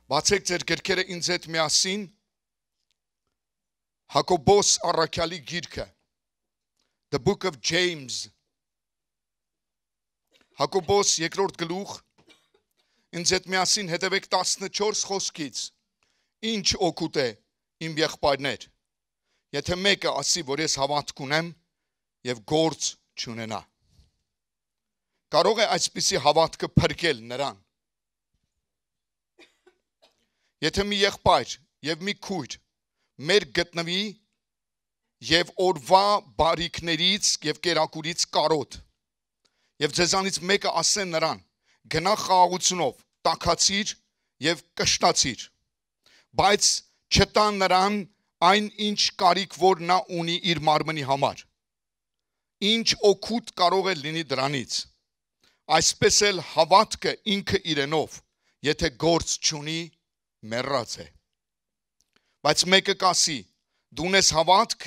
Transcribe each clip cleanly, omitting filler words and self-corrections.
Բացեք ձեր գրքերը ինձ հետ միասին Հակոբոս առաքյալի գիրքը The Book of James Հակոբոս երկրորդ գլուխ ինձ հետ միասին հետևեք 14 խոսքից ինչ օգուտ է իմ եղբայրներ եթե մեկը ասի որ ես հավատք ունեմ եւ գործ չունենա կարող է այսպիսի հավատքը փրկել նրան Եթե մի եղբայր եւ մի քույր մեր գտնվի եւ օրվա բարիքներից եւ կերակուրից կարոտ եւ ձեզանից մեկը ասե նրան գնա խաղաղությունով տաքացիր եւ կշտացիր բայց չտան նրան այն ինչ կարիք որ նա ունի իր մարմնի համար ինչ օգուտ կարող է լինի դրանից այսպես էլ հավատքը ինքը իրենով եթե գործ չունի մեռած է բայց մեկը կասի դու ունես հավատք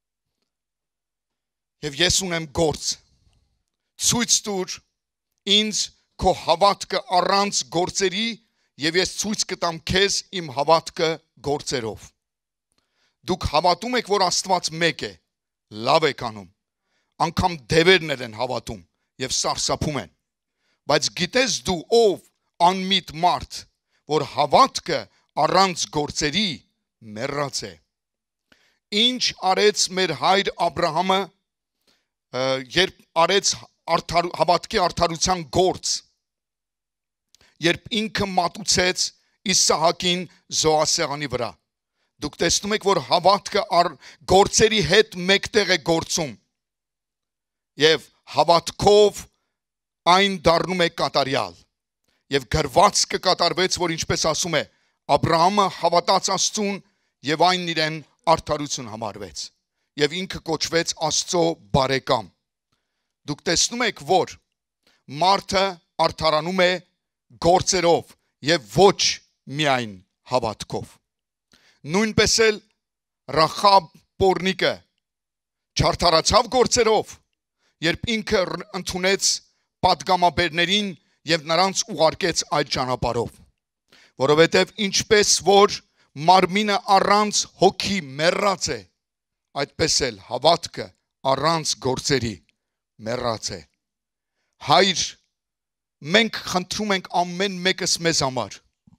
եւ ես ունեմ գործ ցույց տուր ինձ քո հավատքը առանց գործերի եւ ես ցույց կտամ քեզ իմ հավատքը գործերով դուք հավատում եք որ Աստված մեկ է լավ եք անում անգամ դևերն են հավատում եւ սարսափում են բայց գիտես դու ով անմիտ մարդ որ հավատքը առանց գործերի մեռած է ինչ արեց մեր հայր Աբրահամը երբ արեց հավատքի արդարության գործ երբ ինքը մատուցեց Իսահակին զոհասեղանի վրա դուք տեսնում եք որ հավատքը գործերի հետ մեկտեղ է գործում եւ հավատքով այն դառնում է կատարյալ Եվ գրված կկատարվեց, որ ինչպես ասում է, Աբրահամը հավատաց Աստծուն եւ այն իրեն արդարություն համարվեց եւ ինքը կոչվեց Աստծո բարեկամ։ Դուք տեսնում եք, որ մարդը արդարանում է գործերով եւ ոչ միայն հավատքով։ Նույնպես էլ Ռախաբ պոռնիկը չարդարացավ գործերով, երբ ինքը ընդունեց պատգամաբերներին Եվ նրանց ուղարկեց այդ ճանապարհով, որովհետև ինչպես որ մարմինը առանց հոգի մեռած է, այդպես էլ հավատքը առանց գործերի մեռած է։ Հայր, մենք խնդրում ենք ամեն մեկս մեզ համար,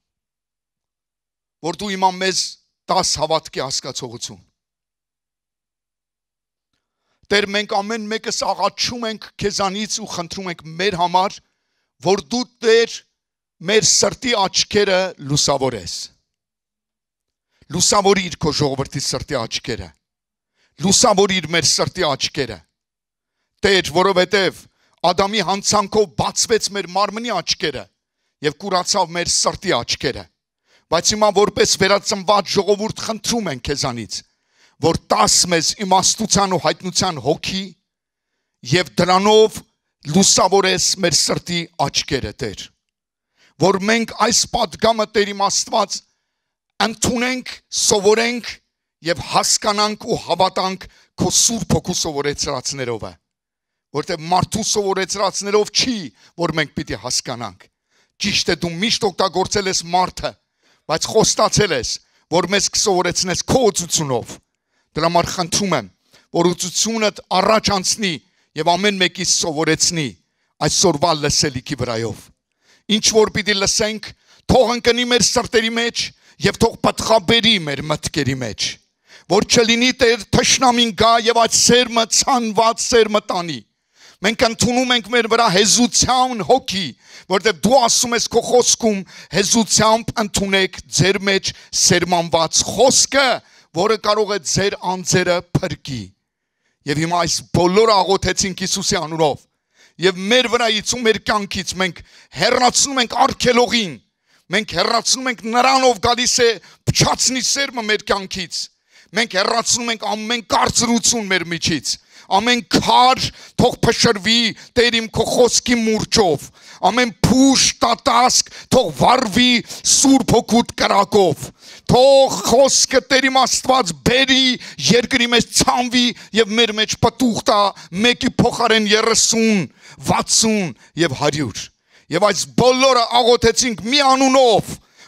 որ դու իմա մեզ 10 հավատքի հասկացողություն։ Տեր, մենք ամեն մեկս աղաչում ենք քեզանից ու խնդրում ենք մեր համար որ դու Տեր մեր սրտի աչքերը լուսավորես։ Լուսավորիր քո ժողովրդի սրտի աչքերը։ Լուսավորիր մեր սրտի աչքերը։ Տեր, որովհետև Ադամի հանցանքով բացվեց մեր մարմնի աչքերը եւ կուրացավ մեր սրտի աչքերը։ Բայց հիմա որպես վերածնված ժողովուրդ խնդրում ենք քեզանից, որ տաս մեզ իմաստության ու հայտնության հոգի եւ դրանով լուսավորես մեր սրտի աչքերը Տեր որ մենք այս պատգամը Տեր իմ Աստված ընդունենք սովորենք եւ հասկանանք ու հավատանք քո Սուրբ Հոգու սովորեցրածներով որտեղ մարդու սովորեցրածներով չի որ մենք պիտի հասկանանք ճիշտ է դու միշտ օգտագործել ես մարդը բայց խոստացել ես որ մեզ կսովորեցնես քո ուսուցունով դրա համար խնդրում եմ որ ուսուցունդ առաջ անցնի Եվ ամեն մեկից սովորեցնի այսօրվա լսելիքի վրայով։ Ինչ որ պիտի լսենք, թող ընկնի մեր սրտերի մեջ եւ թող պատխաբերի մեր մտքերի մեջ։ Որ չլինի Տեր թշնամին գա եւ այդ սերմը ցանված սերմը տանի։ Մենք ընդունում ենք մեր վրա հեզության հոգի, որտեղ դու ասում ես քո խոսքում հեզությամբ ընդունեք ձեր մեջ սերմանված խոսքը, որը կարող է ձեր անձերը փրկի։ Եվ հիմա այս բոլորը աղոթեցինք Հիսուսի անունով Եվ մեր վրայից ու մեր կյանքից մենք հեռացնում ենք արգելողին Մենք հեռացնում ենք նրան ով գալիս է փչացնի սերմը մեր կյանքից Մենք հեռացնում ենք ամեն կարծրություն մեր միջից Ամեն քար թող փշրվի Տեր իմ քո խոսքի մուրճով Ամեն փուշ տատասկ թող վառվի Սուրբ Հոգուդ կրակով Թող խոսքը Տեր իմ Աստված բերի երկրի մեջ ցանվի եւ մեր մեջ պտուղ տա մեկի փոխարեն 30, 60 եւ 100 Եվ այս բոլորը աղոթեցինք մի անունով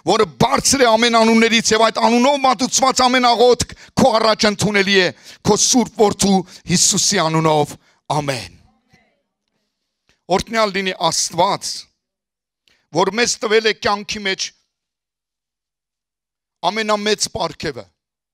որը բարձր է ամեն անուններից եւ այդ անունով մատուցված ամեն աղոթք քո առաջ ընդունելի է քո Սուրբ Որդու Հիսուսի անունով ամեն Օրհնյալ լինի Աստված որ մեզ տվել է կյանքի մեջ ամենամեծ պարգևը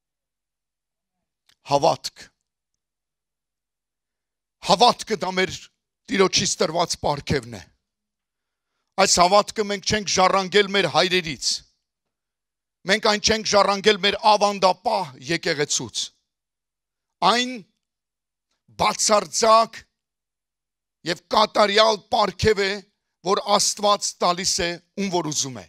հավատքը դա մեր Տիրոջից տրված պարգևն է Այս հավատքը մենք չենք ժառանգել մեր հայրերից Մենք այն չենք ժառանգել մեր ավանդապահ եկեղեցուց Այն բացարձակ եւ կատարյալ պարգև է որ Աստված տալիս է ում որ ուզում է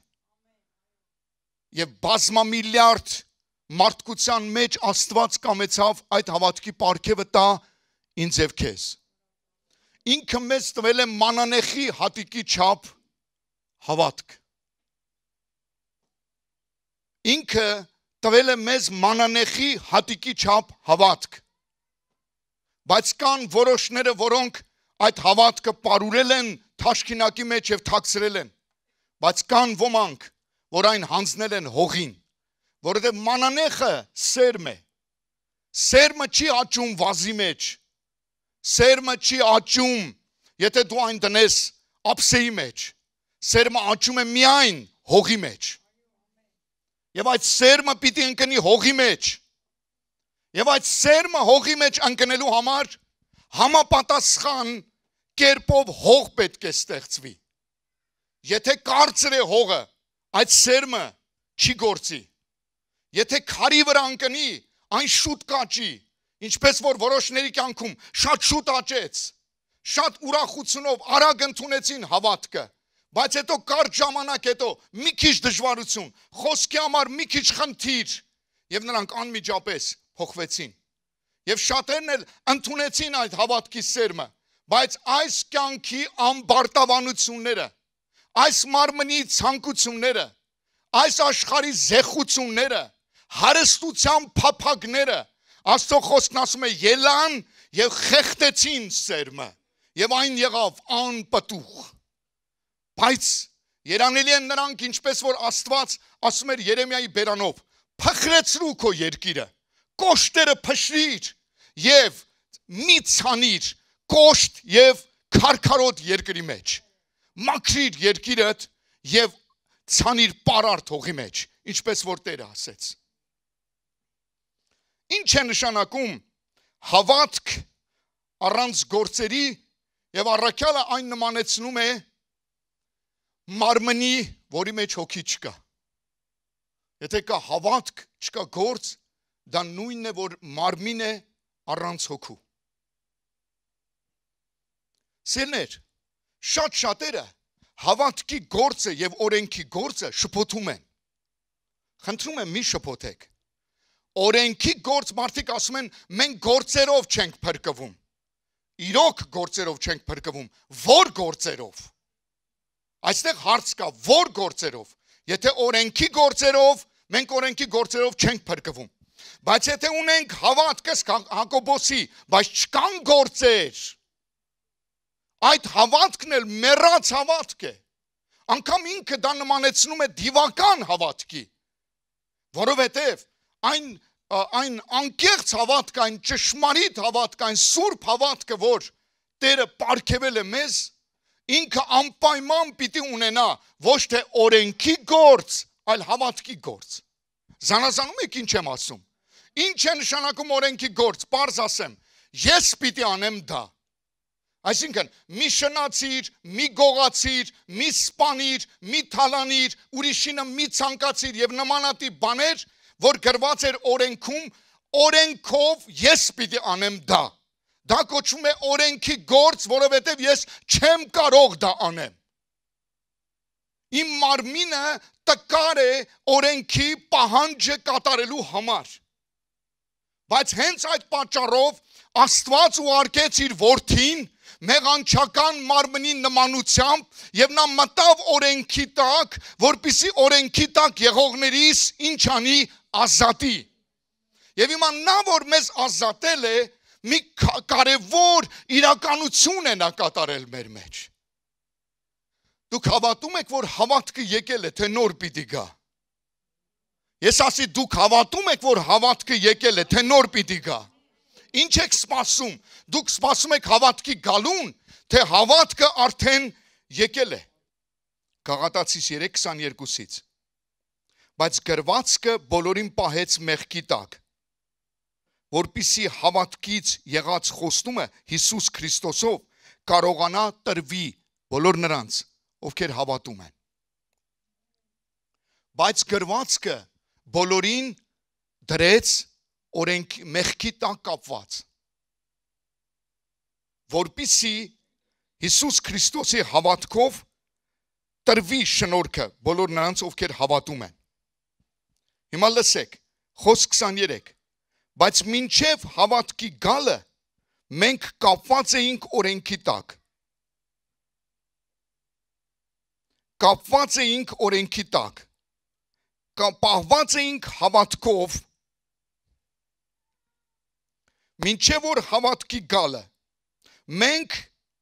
Եվ բազմամիլիարդ մարդկության մեջ Աստված կամեցավ այդ հավատքի պարգևը տա ինձ եւ քեզ Ինքը մեզ տվել է մանանեխի հատիկի չափ հավատք Ինքը տվել է մեզ մանանեխի հատիկի չափ հավատք Բայց կան որոշները որոնք այդ հավատքը պարուրել են թաշկինակի մեջ եւ թաքցրել են Բայց կան ոմանք որ այն հանձնել են հողին որովհետեւ մանանեխը սերմ է Սերմը չի աճում վազի մեջ Սերմը չի աճում եթե դու այն դնես ափսեի մեջ Սերմը աճում է միայն հողի մեջ Եվ այդ սերմը պիտի ընկնի հողի մեջ Եվ այդ սերմը հողի մեջ ընկնելու համար համապատասխան կերպով հող պետք է ստեղծվի Եթե կարծր է հողը այդ սերմը չի գործի Եթե քարի վրա ընկնի այն շուտ կաճի Ինչպես որ որոշների կյանքում շատ շուտ աճեց Շատ ուրախությունով արագ ընդունեցին հավատքը Բայց հետո կարճ ժամանակ հետո մի քիչ դժվարություն, խոսքի համար մի քիչ խնդիր եւ նրանք անմիջապես փոխվեցին։ Եվ շատերն էլ ընդունեցին այդ հավատքի սերմը, բայց այս կյանքի ամբարտավանությունները, այս մարմնի ցանկությունները, այս աշխարհի զեղությունները, հարստության փափագները, Աստծո խոսքն ասում է ելան եւ խեղդեցին սերմը եւ այն եղավ անպտուղ։ Բայց երանելի են նրանք ինչպես որ Աստված ասում էր Երեմիայի բերանով փխրեցրու քո երկիրը կոշտերը փշրիր եւ մի ցանիր կոշտ եւ քարքարոտ երկրի մեջ մաքրիր երկիրդ եւ ցանիր պարարտ հողի մեջ ինչպես որ Տերը ասեց Ինչ է նշանակում հավատք առանց գործերի եւ առաքյալը այն նմանեցնում է մարմնի, որի մեջ հոգի չկա։ Եթե կա հավատք, չկա գործ, դա նույնն է, որ մարմին է առանց հոգու։ Սիրներ, շատ-շատերը հավատքի գործը եւ օրենքի գործը շփոթում են։ Խնդրում եմ մի շփոթեք։ Օրենքի գործ մարդիկ ասում են մենք գործերով չենք փրկվում։ Իրոք գործերով չենք փրկվում, որ գործերով։ Այստեղ հարց կա, որ գործերով։ Եթե օրենքի գործերով, մենք օրենքի գործերով չենք փրկվում։ Բայց եթե ունենք հավատքս Հակոբոսի, բայց չկան գործեր, այդ հավատքն էլ մեռած հավատք է։ Անկամ ինքը դա նմանեցնում է դիվական հավատքի, որովհետև այն անկեղծ հավատք, այն ճշմարիտ հավատք, այն սուրբ հավատքը, որ Տերը պարգևել է մեզ, ինքը անպայման պիտի ունենա ոչ թե օրենքի գործ, այլ հավատքի գործ։ Զանազանում եք ինչ եմ ասում։ Ինչ է նշանակում օրենքի գործ, պարզ ասեմ, ես պիտի անեմ դա։ Այսինքն, մի շնացիր, մի գողացիր, մի սպանիր, մի թալանիր, ուրիշինը մի ցանկացիր եւ նմանատիպ բաներ, որ գրված էր օրենքում, օրենքով ես պիտի անեմ դա։ Դա կոչվում է օրենքի գործ, որովհետև ես չեմ կարող դա անեմ։ Իմ մարմինը տկար է օրենքի պահանջը կատարելու համար։ Բայց հենց այդ պատճառով Աստված ուղարկեց իր որդին մեղանչական մարմնի նմանությամբ եւ նա մտավ օրենքի տակ, որպեսզի օրենքի տակ եղողներից ինչ անի ազատի։ Եվ հիմա նա որ մեզ ազատել է, մի կարևոր իրականություն է նա կատարել մեր մեջ։ Դուք հավատում եք, որ հավատքը եկել է, թե նոր պիտի գա։ Ես ասի դուք հավատում եք, որ հավատքը եկել է, թե նոր պիտի գա։ Ինչ եք սպասում։ Դուք սպասում եք հավատքի գալուն, թե հավատքը արդեն եկել է։ Գաղատացիս 3:22-ից։ Բայց գրվածքը բոլորին պահեց մեղքի տակ, որպիսի հավատքից եղած խոստումը Հիսուս Քրիստոսով կարողանա տրվի բոլոր նրանց, ովքեր հավատում են։ Բայց գրվածքը բոլորին դրեց մեղքի տակ կապված, որպիսի Հիսուս Քրիստոսի հավատքով տրվի շնորհքը բոլոր նրանց, ովքեր հավատում են։ Հիմա լսեք, խոսք 23, բայց մինչև հավատքի գալը մենք կապված էինք օրենքի տակ։ Կապված էինք օրենքի տակ, պահված էինք հավատքով, մինչև որ հավատքի գալը, մենք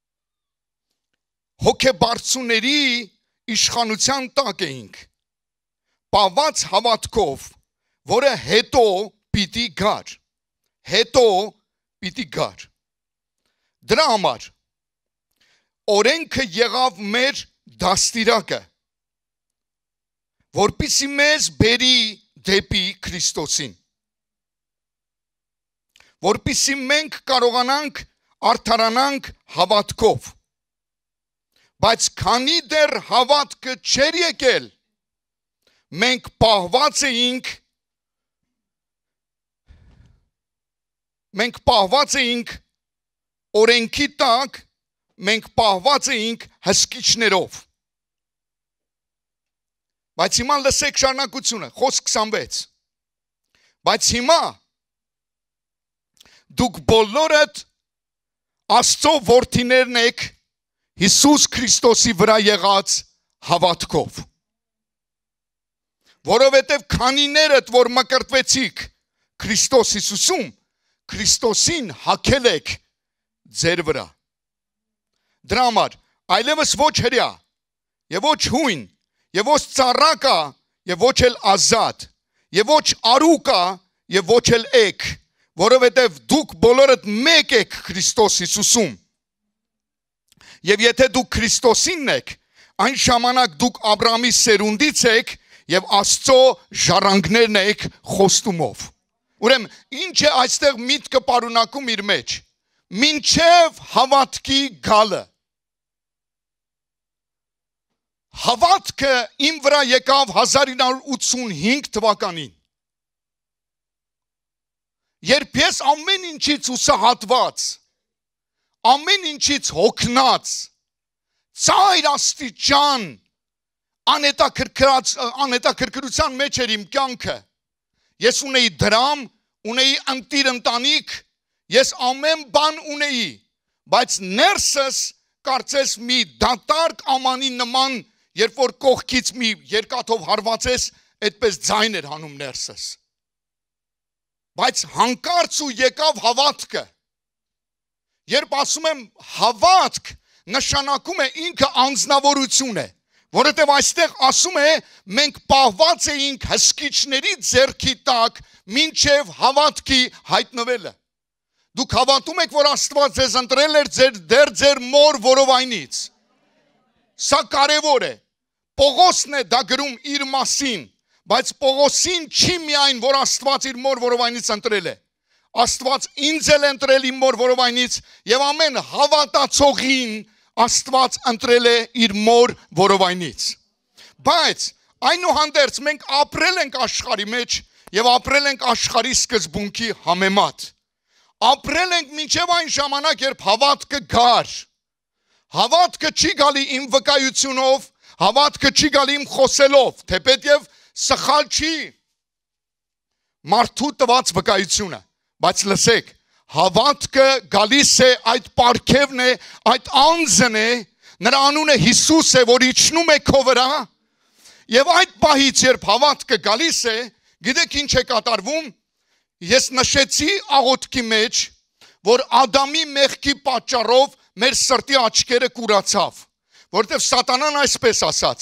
հոգեբարձուների իշխանության տակ էինք, պահված հավատքով, որը հետո պիտի գար, Դրա համար օրենքը եղավ մեր դաստիարակը, որպեսզի մեզ բերի դեպի Քրիստոսին, որպեսզի մենք կարողանանք արդարանանք հավատքով, բայց քանի դեռ հավատքը չէր եկել, մենք պահված էինք օրենքի տակ, մենք պահված էինք հսկիչներով։ Բայց հիմա լսեք շարունակությունը, խոսք 26։ Բայց հիմա դուք բոլորդ Աստծո որդիներն եք Հիսուս Քրիստոսի վրա եղած հավատքով։ Որովհետև քանիներդ, որ մկրտվեցիք Քրիստոս Հիսուսում, Քրիստոսին հագել եք ձեր վրա։ Դրա համար այլևս ոչ հրյա, եւ ոչ հույն, եւ ոչ ծառակա, եւ ոչ էլ ազատ, եւ ոչ արուկա, եւ ոչ էլ էք, որովհետև դուք բոլորդ մեկ եք Քրիստոս Հիսուսում։ Եվ եթե դուք Քրիստոսինն եք, այն ժամանակ դուք Աբրահամի սերունդից եք եւ Աստծո ժառանգներն եք խոստումով։ Ուրեմն ինչ է այստեղ միտքը պարունակում իր մեջ։ Մինչև հավատքի գալը։ Հավատքը իմ վրա եկավ 1985 թվականին։ Երբ ես ամեն ինչից ուսահատված, ամեն ինչից հոգնած, ծայր աստիճան անհետաքրքրության մեջ էր իմ կյանքը։ Ես ունեի դրամ, ունեի ընտիր ընտանիք, ես ամեն բան ունեի, բայց ներսս կարծես մի դատարկ ամանի նման, երբ որ կողքից մի երկաթով հարվածես, այդպես ձայն էր հանում ներսս։ Բայց հանկարծ ու եկավ հավատքը։ Երբ ասում եմ հավատք, նշանակում է ինքը անձնավորություն է, որովհետև այստեղ ասում է մենք պահված էինք հսկիչների ձեռքի տակ մինչև հավատքի հայտնվելը։ Դուք հավատում եք, որ Աստված ձեզ ընտրել էր դեռ ձեր մոր որովայնից։ Սա կարևոր է։ Պողոսն է դա գրում իր մասին, բայց Պողոսին չի միայն, որ Աստված իր մոր որովայնից ընտրել է։ Աստված ինձ էլ ընտրել իմ մոր որովայնից եւ ամեն հավատացողին Աստված ընտրել է իր մոր որովայնից։ Բայց այնուհանդերձ մենք ապրել ենք աշխարհի մեջ եւ ապրել ենք աշխարհի սկզբունքի համեմատ։ Ապրել ենք մինչև այն ժամանակ, երբ հավատքը գար։ Հավատքը չի գալի իմ վկայությունով, հավատքը չի գալի իմ խոսելով, թեպետև սխալ չի մարդու տված վկայությունը, բայց լսեք, հավատքը գալիս է, այդ պարգևն է, այդ անձն է, նրա անունը Հիսուս է, որ իջնում է քո վրա, եւ այդ պահից, երբ հավատքը գալիս է, գիտեք ինչ է կատարվում, ես նշեցի աղոթքի մեջ, որ Ադամի մեղքի պատճառով մեր սրտի աչքերը կուրացավ, որտեղ սատանան այսպես ասաց,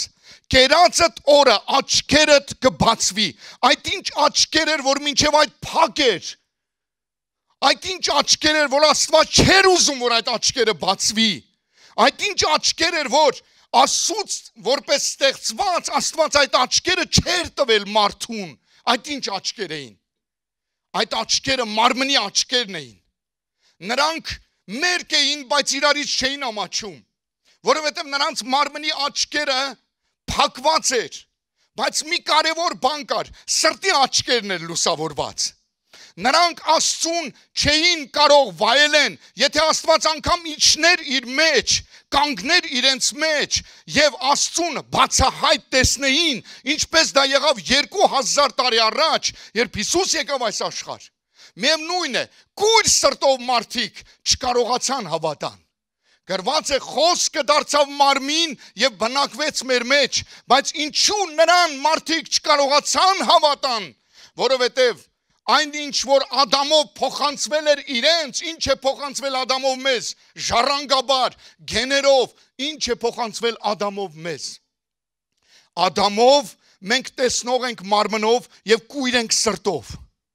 կերածդ օրը աչքերդ կբացվի։ Այդ ինչ աչքեր էր, որ մինչև այդ փակ էր։ Այդ ինչ աչքեր էր, որ Աստված չէր ուզում, որ այդ աչքերը բացվի։ Այդ ինչ աչքեր էր, որ Աստծուց որպես ստեղծված Աստված այդ աչքերը չէր տվել մարդուն։ Այդ ինչ աչքեր էին։ Այդ աչքերը մարմնի աչքերն էին։ Նրանք մերկ էին, բայց իրարից չէին ամաչում, որովհետև նրանց մարմնի աչքերը փակված էր, բայց մի կարևոր բան կար, սրտի աչքերն էր լուսավորված։ Նրանք Աստծուն չէին կարող վայելեն, եթե Աստված անգամ իջներ իր մեջ, կանգներ իրենց մեջ եւ Աստծուն բացահայտ տեսնեին, ինչպես դա եղավ 2000 տարի առաջ, երբ Հիսուս եկավ այս աշխարհ։ Միևնույն է, կույր սրտով մարդիկ չկարողացան հավատան։ Գրված է խոսքը դարձավ մարմին եւ բնակվեց մեր մեջ, բայց ինչու նրան մարդիկ չկարողացան հավատան, որովհետեւ այն ինչ որ Ադամով փոխանցվել էր իրենց, ինչ է փոխանցվել Ադամով մեզ, ժառանգաբար, գեներով, ինչ է փոխանցվել Ադամով մեզ։ Ադամով մենք տեսնող ենք մարմնով եւ կույր ենք սրտով։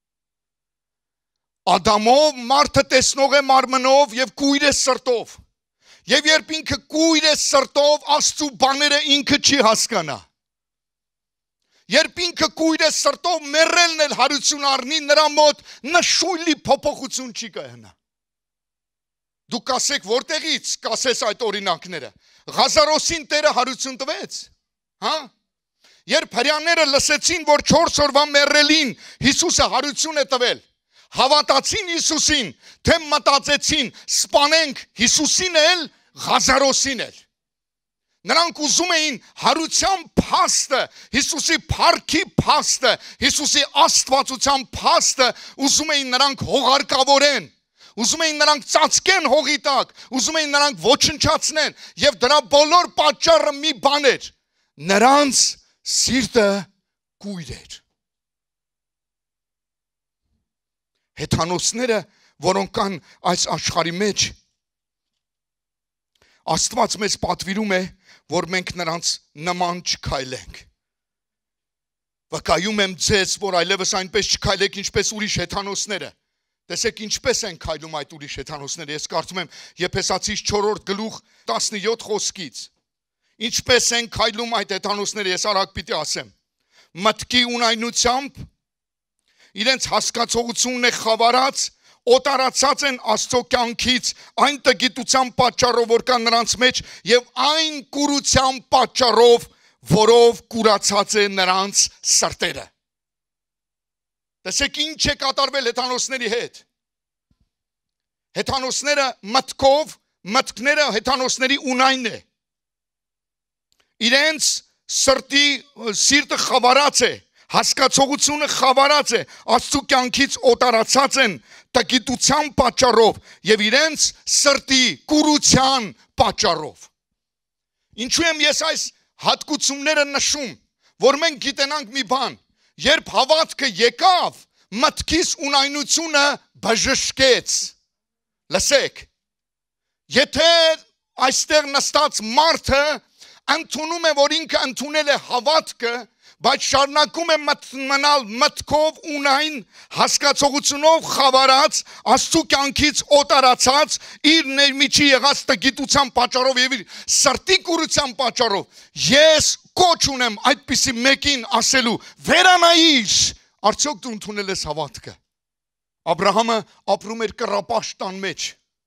Ադամով մարդը տեսնող է մարմնով եւ կույր է սրտով։ Եվ երբ ինքը կույր է սրտով, Աստծու բաները ինքը չի հասկանա։ Երբ ինքը կույր է սրտով, մեռելն էլ հարություն առնի, նրա մոտ նշույլի փոփոխություն չի կայանա։ Դու կասեք որտեղից կասես այդ օրինակները։ Ղազարոսին Տերը հարություն տվեց, հա? Երբ հրեաները լսեցին, որ 4 օրվա մեռելին Հիսուսը հարություն է տվել, հավատացին Հիսուսին, թե մտածեցին, սպանենք Հիսուսին էլ, Ղազարոսին էլ։ Նրանք ուզում էին հարության փաստը, Հիսուսի փառքի փաստը, Հիսուսի աստվածության փաստը, ուզում էին նրանք հողարկավորեն, ուզում էին նրանք ծածկեն հողի տակ, ուզում էին նրանք ոչնչացնեն, եւ դրա բոլոր պատճառը մի բան էր, նրանց սիրտը կույր էր։ Հեթանոսները, որոնք կան այս աշխարհի մեջ, Աստված մեզ պատվիրում է, որ մենք նրանց նման չքայլենք։ Վկայում եմ ձեզ, որ այլևս այնպես չքայլեք, ինչպես ուրիշ հեթանոսները։ Տեսեք ինչպես են քայլում այդ ուրիշ հեթանոսները։ Ես կարծում եմ Եփեսացիս 4-րդ գլուխ 17 խոսքից։ Ինչպես են քայլում այդ հեթանոսները, ես արագ պիտի ասեմ։ Մտքի ունայնությամբ իրենց հասկացողությունն է խավարած, օտարացած են Աստծո կյանքից, այն տգիտության պատճառով, որ կա նրանց մեջ, եւ այն կուրության պատճառով, որով կուրացած է նրանց սրտերը։ Տեսեք ինչ է կատարվել հեթանոսների հետ։ Հեթանոսները մտքով, մտքները հեթանոսների ունայնն է։ Իրենց սիրտը խավարած է, հասկացողությունը խավարած է, Աստծո կյանքից օտարացած են տգիտության պատճառով եւ իրենց սրտի կուրության պատճառով։ Ինչու եմ ես այս հատկությունները նշում, որ մենք գիտենանք մի բան, երբ հավատքը եկավ, մտքիս ունայնությունը բժշկեց։ Լսեք, եթե այստեղ նստած մարդը ընդունում է, որ ինքը ընդունել է հավատքը, բայց շարունակում է մնալ մտքով ունայն, հասկացողությունով խավարած, Աստծո կյանքից օտարացած, իր ներմիջի եղած տգիտության պատճառով եւ իր սրտի կուրության պատճառով, ես կոչ ունեմ այդպիսի մեկին ասելու, վերանայիր, արդյոք դու ընդունել ես հավատքը։ Աբրահամը ապրում էր կռապաշտ տան մեջ։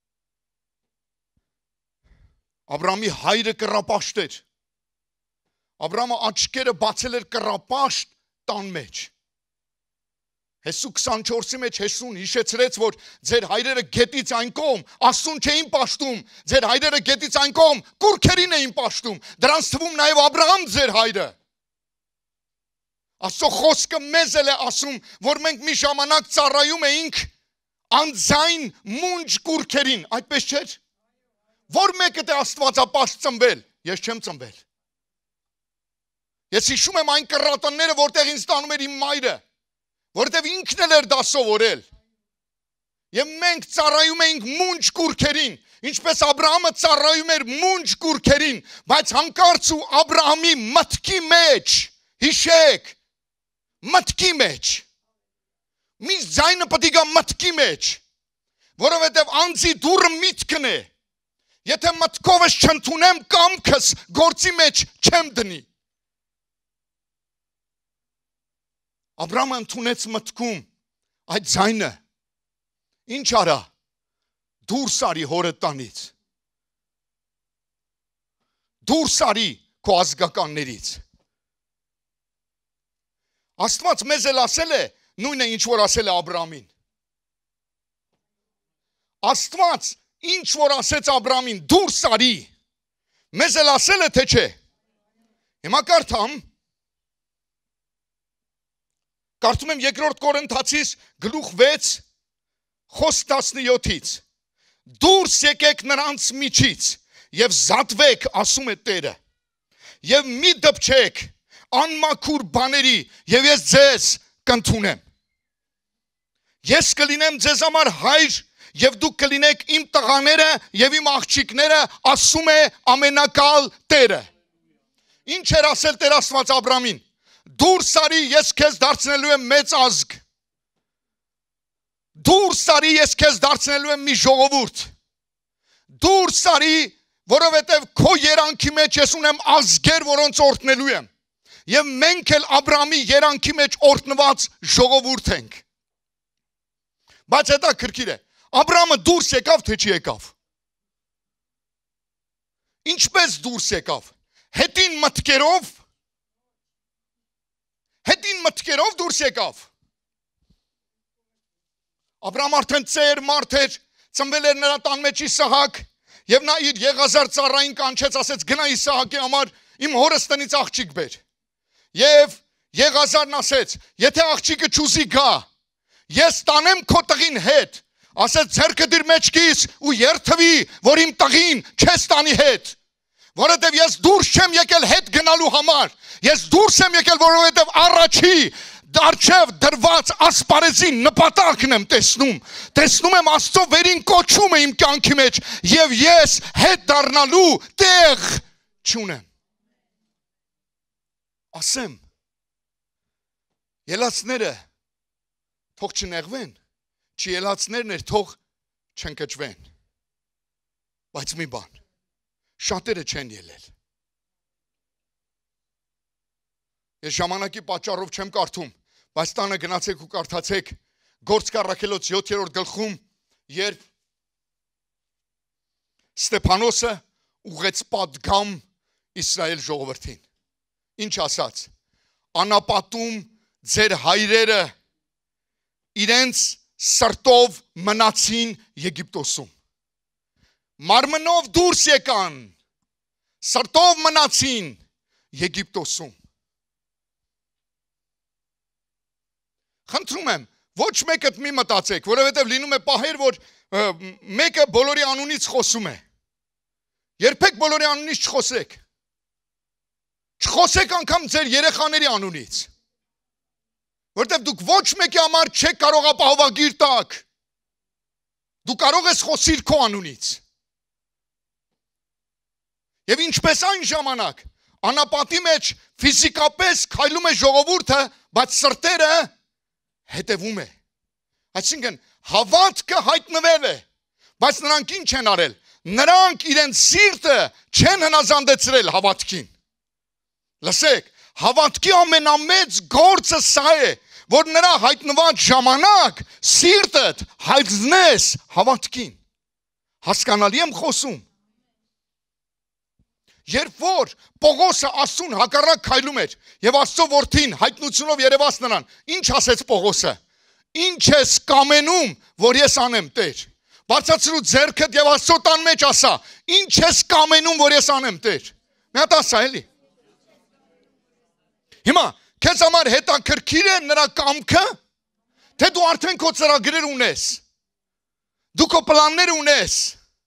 Աբրահամի հայրը կռապաշտ էր։ Աբրահամը աչքերը բացել էր կռապաշտ տան մեջ։ Հեսու 24-ի մեջ Հեսուն հիշեցրեց, որ ձեր հայրերը գետից այն կողմ Աստծուն չէին պաշտում, ձեր հայրերը գետից այն կողմ կուրքերին էին պաշտում, դրանց թվում նաև Աբրահամ ձեր հայրը։ Աստծո խոսքը մեզ էլ է ասում, որ մենք մի ժամանակ ծառայում էինք անձայն մունջ կուրքերին, այդպես չէր։ Որ մեկը դե աստվածապաշտ ծնվել, ես չեմ ծնվել։ Ես հիշում եմ այն կռատանները, որտեղ ինձ տանում էր իմ մայրը, որտեղ ինքն էլ էր դա սովորել։ Եվ մենք ծառայում էինք մունջ կուրքերին, Ինչպես Աբրահամը ծառայում էր մունջ կուրքերին, բայց հանկարծ ու Աբրահամի մտքի մեջ, հիշեք, մտքի մեջ, միշտ ձայնը պետք է գա մտքի մեջ, որովհետև անձի դուռը միտքն է, եթե մտքովս չընդունեմ կամքս գործի մեջ չեմ դնի։ Աբրահամը ընդունեց մտքում այդ ձայնը, ինչ արա, դուրս արի հորը տանից, դուրս արի քո ազգականներից։ Աստված մեզ էլ ասել է, նույնը ինչ որ ասել է Աբրահամին։ Աստված ինչ որ ասեց Աբրահամին, դուրս արի, մեզ էլ ասել է, թե չէ։ Հիմա կարդում եմ 2 Կորինթացիս գլուխ 6 խոսք 17-ից։ Դուրս եկեք նրանց միջից եւ զատվեք, ասում է Տերը, եւ մի դպչեք անմաքուր բաների, եւ ես ձեզ կընդունեմ։ Ես կլինեմ ձեզ համար հայր, եւ դուք կլինեք իմ տղաները եւ իմ աղջիկները, ասում է ամենակալ Տերը։ Ինչ էր ասել Տեր Աստված Աբրահամին։ Դուրս արի, ես քեզ դարձնելու եմ մեծ ազգ։ Դուրս արի, ես քեզ դարձնելու եմ մի ժողովուրդ։ Դուրս արի, որովհետև քո երանքի մեջ ես ունեմ ազգեր, որոնց օրհնելու եմ։ Եվ մենք էլ Աբրահամի երանքի մեջ օրհնված ժողովուրդ ենք։ Բայց հետաքրքիր է, Աբրահամը դուրս եկավ, թե չի եկավ։ Ինչպես դուրս եկավ։ Հետին մտքերով դուրս եկավ։ Աբրահամ արդեն ծեր մարդ էր, ծնվել էր նրա տան մեջ Իսահակ, եւ նա իր եղազար ծառային կանչեց, ասեց գնա Իսահակի համար իմ հորս տնից աղջիկ բեր։ Եվ եղազարն ասեց, եթե աղջիկը չուզի գա, ես տանեմ քո տղին հետ, ասեց ձեռքը դիր մեջքից ու երթվի, որ իմ տղին չես տանի հետ, որովհետև ես դուրս չեմ եկել հետ գնալու համար, ես դուրս եմ եկել, որովհետև առաջի դարձև դրված ասպարեզի նպատակն եմ տեսնում եմ Աստծո վերին կոչումը իմ կյանքի մեջ եւ ես հետ դառնալու տեղ չունեմ։ Ասեմ, ելածները թող չնեղվեն, չելածներն էր թող չընկճվեն, բայց մի բան, շատերը չեն ելել։ Ես ժամանակի պատճառով չեմ կարդում, բայց տանը գնացեք ու կարդացեք Գործք առաքելոց 7-րդ գլխում, երբ Ստեփանոսը ուղեց պատգամ Իսրայել ժողովրդին։ Ինչ ասաց. անապատում ձեր հայրերը իրենց սրտով մնացին Եգիպտոսում։ Մարմնով դուրս եկան, սրտով մնացին Եգիպտոսում։ Խնդրում եմ, ոչ մեկդ մի մտածեք, որովհետև լինում է պահեր, որ մեկը բոլորի անունից խոսում է։ Երբեք բոլորի անունից չխոսեք։ Չխոսեք անգամ ձեր երեխաների անունից։ Որտեվ դուք ոչ մեկի համար չեք կարող ապահովագիր տակ։ Դու կարող ես խոսիր քո անունից։ Եվ ինչպես այն ժամանակ, անապատի մեջ ֆիզիկապես քայլում է ժողովուրդը, բայց սրտերը հետևում է։ Այսինքն հավատքը հայտնվել է, բայց նրանք ինչ են արել։ Նրանք իրենց սիրտը չեն հնազանդեցրել հավատքին։ Լսեք, հավատքի ամենամեծ գործը սա է, որ նրա հայտնված ժամանակ սիրտդ հայտնես հավատքին։ Հասկանալի եմ խոսում։ Երբ որ Պողոսը Աստծուն հակառակ քայլում էր եւ Աստծո որդին հայտնությունով երևաց նրան, ինչ ասեց Պողոսը։ Ինչ ես կամենում, որ ես անեմ, Տեր։ Բարձրացրու ձեռքդ եւ Աստծո տան մեջ ասա, ինչ ես կամենում, որ ես անեմ, Տեր։ Մի հատ ասա էլի։ Հիմա քեզ համար հետաքրքիր է նրա կամքը, թե դու արդեն քո ծրագրեր ունես։ Դու քո պլաններ ունես։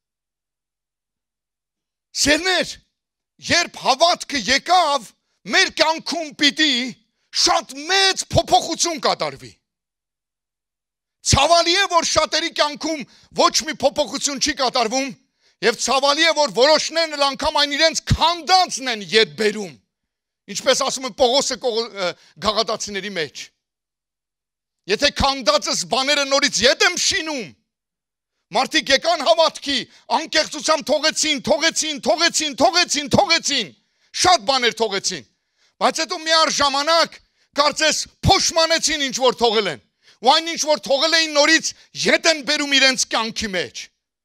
Սերներ, երբ հավատքը եկավ, մեր կյանքում պիտի շատ մեծ փոփոխություն կատարվի։ Ցավալի է, որ շատերի կյանքում ոչ մի փոփոխություն չի կատարվում, Եվ ցավալի է, որ որոշներն էլ անգամ այն իրենց քանդածն են ետ բերում։ Ինչպես ասում են Պողոսը գաղատացիների մեջ։ Եթե քանդածս բաները նորից ետ եմ շինում, մարդիկ եկան հավատքի, անկեղծությամբ թողեցին, շատ բաներ թողեցին, բայց հետո միառժամանակ կարծես փոշմանեցին ինչ որ թողել են, ու այն ինչ որ թողել էին նորից ետ են բերում իրենց կյանքի մեջ։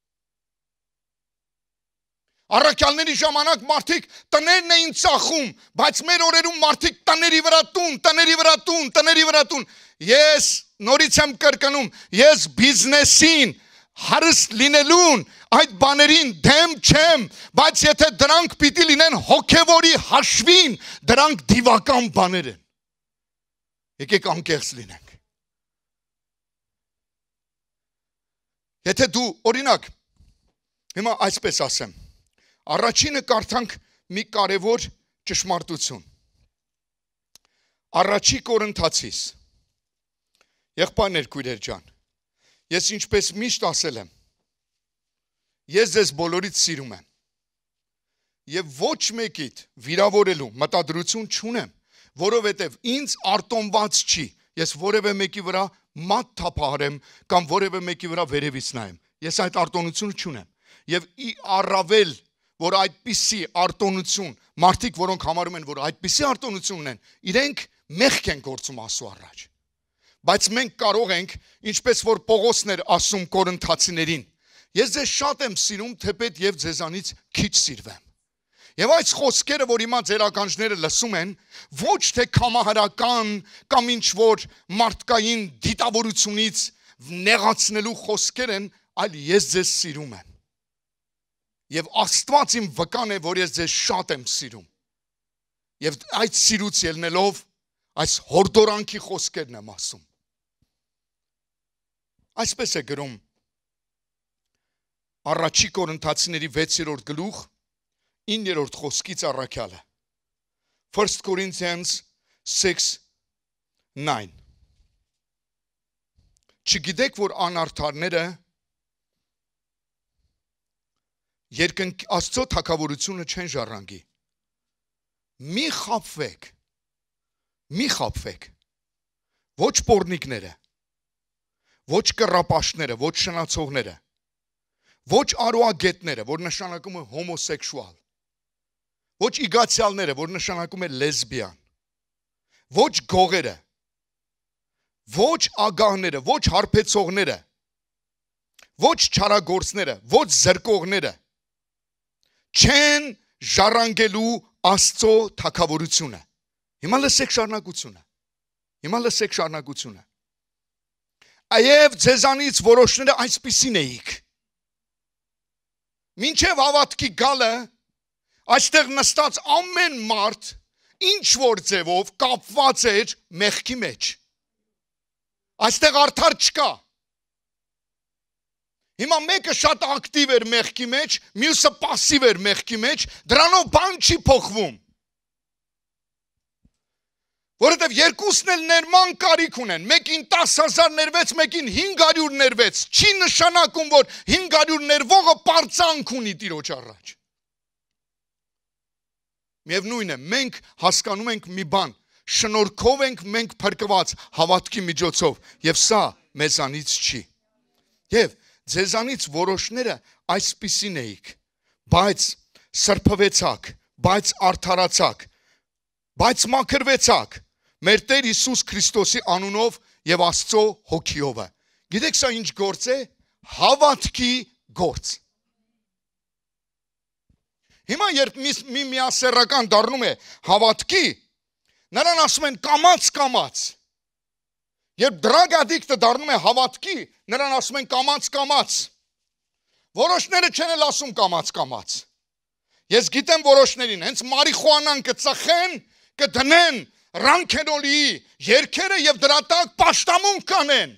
Առաքյալների ժամանակ մարդիկ տներն էին ծախում, բայց մեր օրերում մարդիկ տների վրա տուն։ Ես նորից եմ կրկնում, ես բիզնեսին, հարուստ լինելուն, այդ բաներին դեմ չեմ, բայց եթե դրանք պիտի լինեն հոգևորի հաշվին, դրանք դիվական բաներ են։ Եկեք անկեղծ լինենք։ Եթե դու, օրինակ, հիմա այսպես ասեմ, առաջինը կարդանք մի կարևոր ճշմարտություն։ Առաջի Կորինթացիս, եղբայրներ քույրեր ջան, ես ինչպես միշտ ասել եմ, ես ձեզ բոլորից սիրում եմ եւ ոչ մեկիդ վիրավորելու մտադրություն չունեմ, որովհետեւ ինձ արտոնված չի, ես որևէ մեկի վրա մատ թափահարեմ կամ որևէ մեկի վրա վերևից նայեմ, ես այդ արտոնությունը չունեմ եւ առավել որ այդպիսի արտոնություն, մարդիկ, որոնք համարում են, որ այդպիսի արտոնություն ունեն, իրենք մեղք են գործում Աստծո առաջ։ Բայց մենք կարող ենք, ինչպես որ Պողոսն էր ասում Կորինթացիներին, ես ձեզ շատ եմ սիրում, թեպետ եւ ձեզանից քիչ սիրվեմ։ Եվ այս խոսքերը, որ հիմա ձեր ականջները լսում են, ոչ թե կամահարական կամ ինչ որ մարդկային դիտավորությունից նեղացնելու խոսքեր են, այլ ես ձեզ սիրում եմ։ Եվ Աստված իմ վկան է, որ ես ձեզ շատ եմ սիրում։ Եվ այդ սիրուց ելնելով այս հորդորանքի խոսքերն եմ ասում։ Այսպես է գրում Առաջի Կորինթացիների 6-րդ գլուխ 9-րդ խոսքից առաքյալը։ 1 Corinthians 6:9 Չգիտեք, որ անարդարները Աստծո թագավորությունը չեն ժառանգի։ Մի խաբվեք, ոչ պոռնիկները, ոչ կռապաշտները, ոչ շնացողները, ոչ արուագետները, որ նշանակում է հոմոսեքսուալ, ոչ իգացյալները, որ նշանակում է լեսբիան, ոչ գողերը, ոչ ագահները, ոչ հարբեցողները, ոչ չարագործները, ոչ զրկողները, չեն ժառանգելու Աստծո թագավորությունը։ Հիմա լսեք շարունակությունը։ Այև ձեզանից որոշները այսպիսին էիք։ Մինչև հավատքի գալը, այստեղ նստած ամեն մարդ ինչ որ ձևով կապված էր մեղքի մեջ։ Այստեղ արդար չկա։ Հիմա մեկը շատ ակտիվ էր մեղքի մեջ, մյուսը պասիվ էր մեղքի մեջ, դրանով բան չի փոխվում։ Որովհետև երկուսն էլ ներման կարիք ունեն, մեկին 10,000 ներվեց, մեկին 500 ներվեց, չի նշանակում, որ 500 ներվողը պարծանք ունի Տիրոջ առաջ։ Միևնույն է, մենք հասկանում ենք մի բան, շնորհքով ենք մենք փրկված հավատքի միջոցով, եւ սա մեզանից չի։ Եվ ձեզանից որոշները այսպիսին էիք, բայց սրբվեցաք, բայց արդարացաք, բայց մաքրվեցաք մեր Տեր Հիսուս Քրիստոսի անունով եւ Աստծո հոգիով։ Գիտեք սա ինչ գործ է։ Հավատքի գործ։ Հիմա երբ մի միասեռական դառնում է հավատքի, նրան ասում են կամաց։ Երբ դրագ ադիկտը դառնում է հավատքի, նրան ասում են կամաց։ Որոշները չեն էլ ասում կամաց։ Ես գիտեմ որոշներին, հենց մարիխուանան կծխեն, կդնեն ռանքենոլի երկերը եւ դրա տակ պաշտամունք կանեն։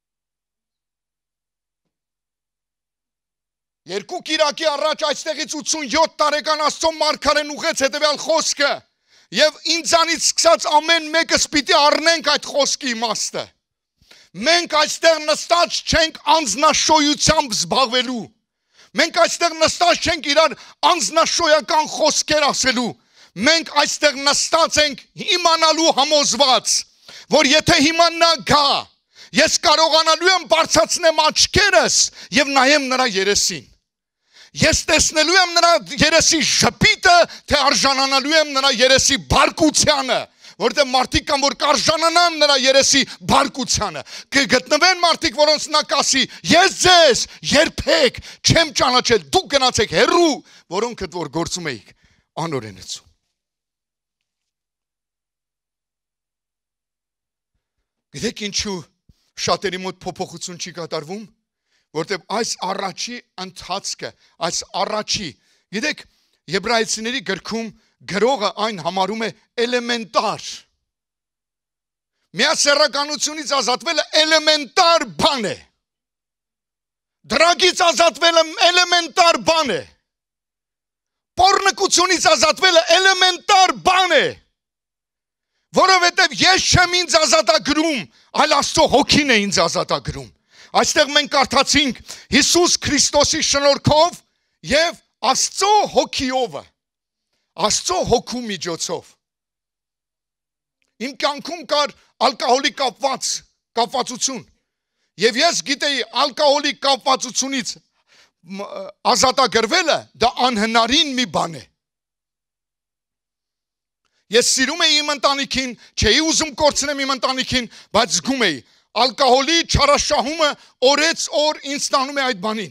Երկու կիրակի առաջ այստեղից 87 տարեկան Աստծո մարգարեն ուղեց հետևյալ խոսքը եւ ինձանից սկսած ամեն մեկս պիտի առնենք այդ խոսքի իմաստը։ Մենք այստեղ նստած չենք անձնաշոյությամբ զբաղվելու, Մենք այստեղ նստած չենք իրար անձնաշոյական խոսքեր ասելու։ Մենք այստեղ նստած ենք իմանալու համոզված, որ եթե հիմա նա գա, ես կարողանալու եմ բարձրացնեմ աչքերս եւ նայեմ նրա երեսին։ Ես տեսնելու եմ նրա երեսի ժպիտը, թե արժանանալու եմ նրա երեսի բարկությանը, որտեղ մարդիկ կան, որ կարժանանան նրա երեսի բարկությանը։ Կգտնվեն մարդիկ, որոնց նա կասի, ես ձեզ երբեք չեմ ճանաչել, դուք գնացեք հեռու, որոնք որ գործում էիք անօրենացում։ Գիտեք ինչու շատերի մոտ փոփոխություն չի կատարվում, որտեղ այս առաջի ընթացքը, այս առաջի, գիտեք, Եբրայեցիների գրքում գրողը այն համարում է էլեմենտար։ Միասեռականությունից ազատվելը էլեմենտար բան է։ Դրագից ազատվելը էլեմենտար բան է։ Պոռնկությունից ազատվելը էլեմենտար բան է։ Որովհետև ես չեմ ինձ ազատագրում, այլ Աստծո հոգին է ինձ ազատագրում։ Այստեղ մենք կարդացինք Հիսուս Քրիստոսի շնորհքով եւ Աստծո հոգիով, Աստծո հոգու միջոցով։ Իմ կյանքում կար ալկոհոլի կապվածություն։ Եվ ես գիտեի ալկոհոլի կապվածությունից ազատագրվելը դա անհնարին մի բան է։ Ես սիրում էի իմ ընտանիքին, չէի ուզում կորցնեմ իմ ընտանիքին, բայց զգում էի ալկոհոլի չարաշահումը օրեց օր ինձ տանում է այդ բանին։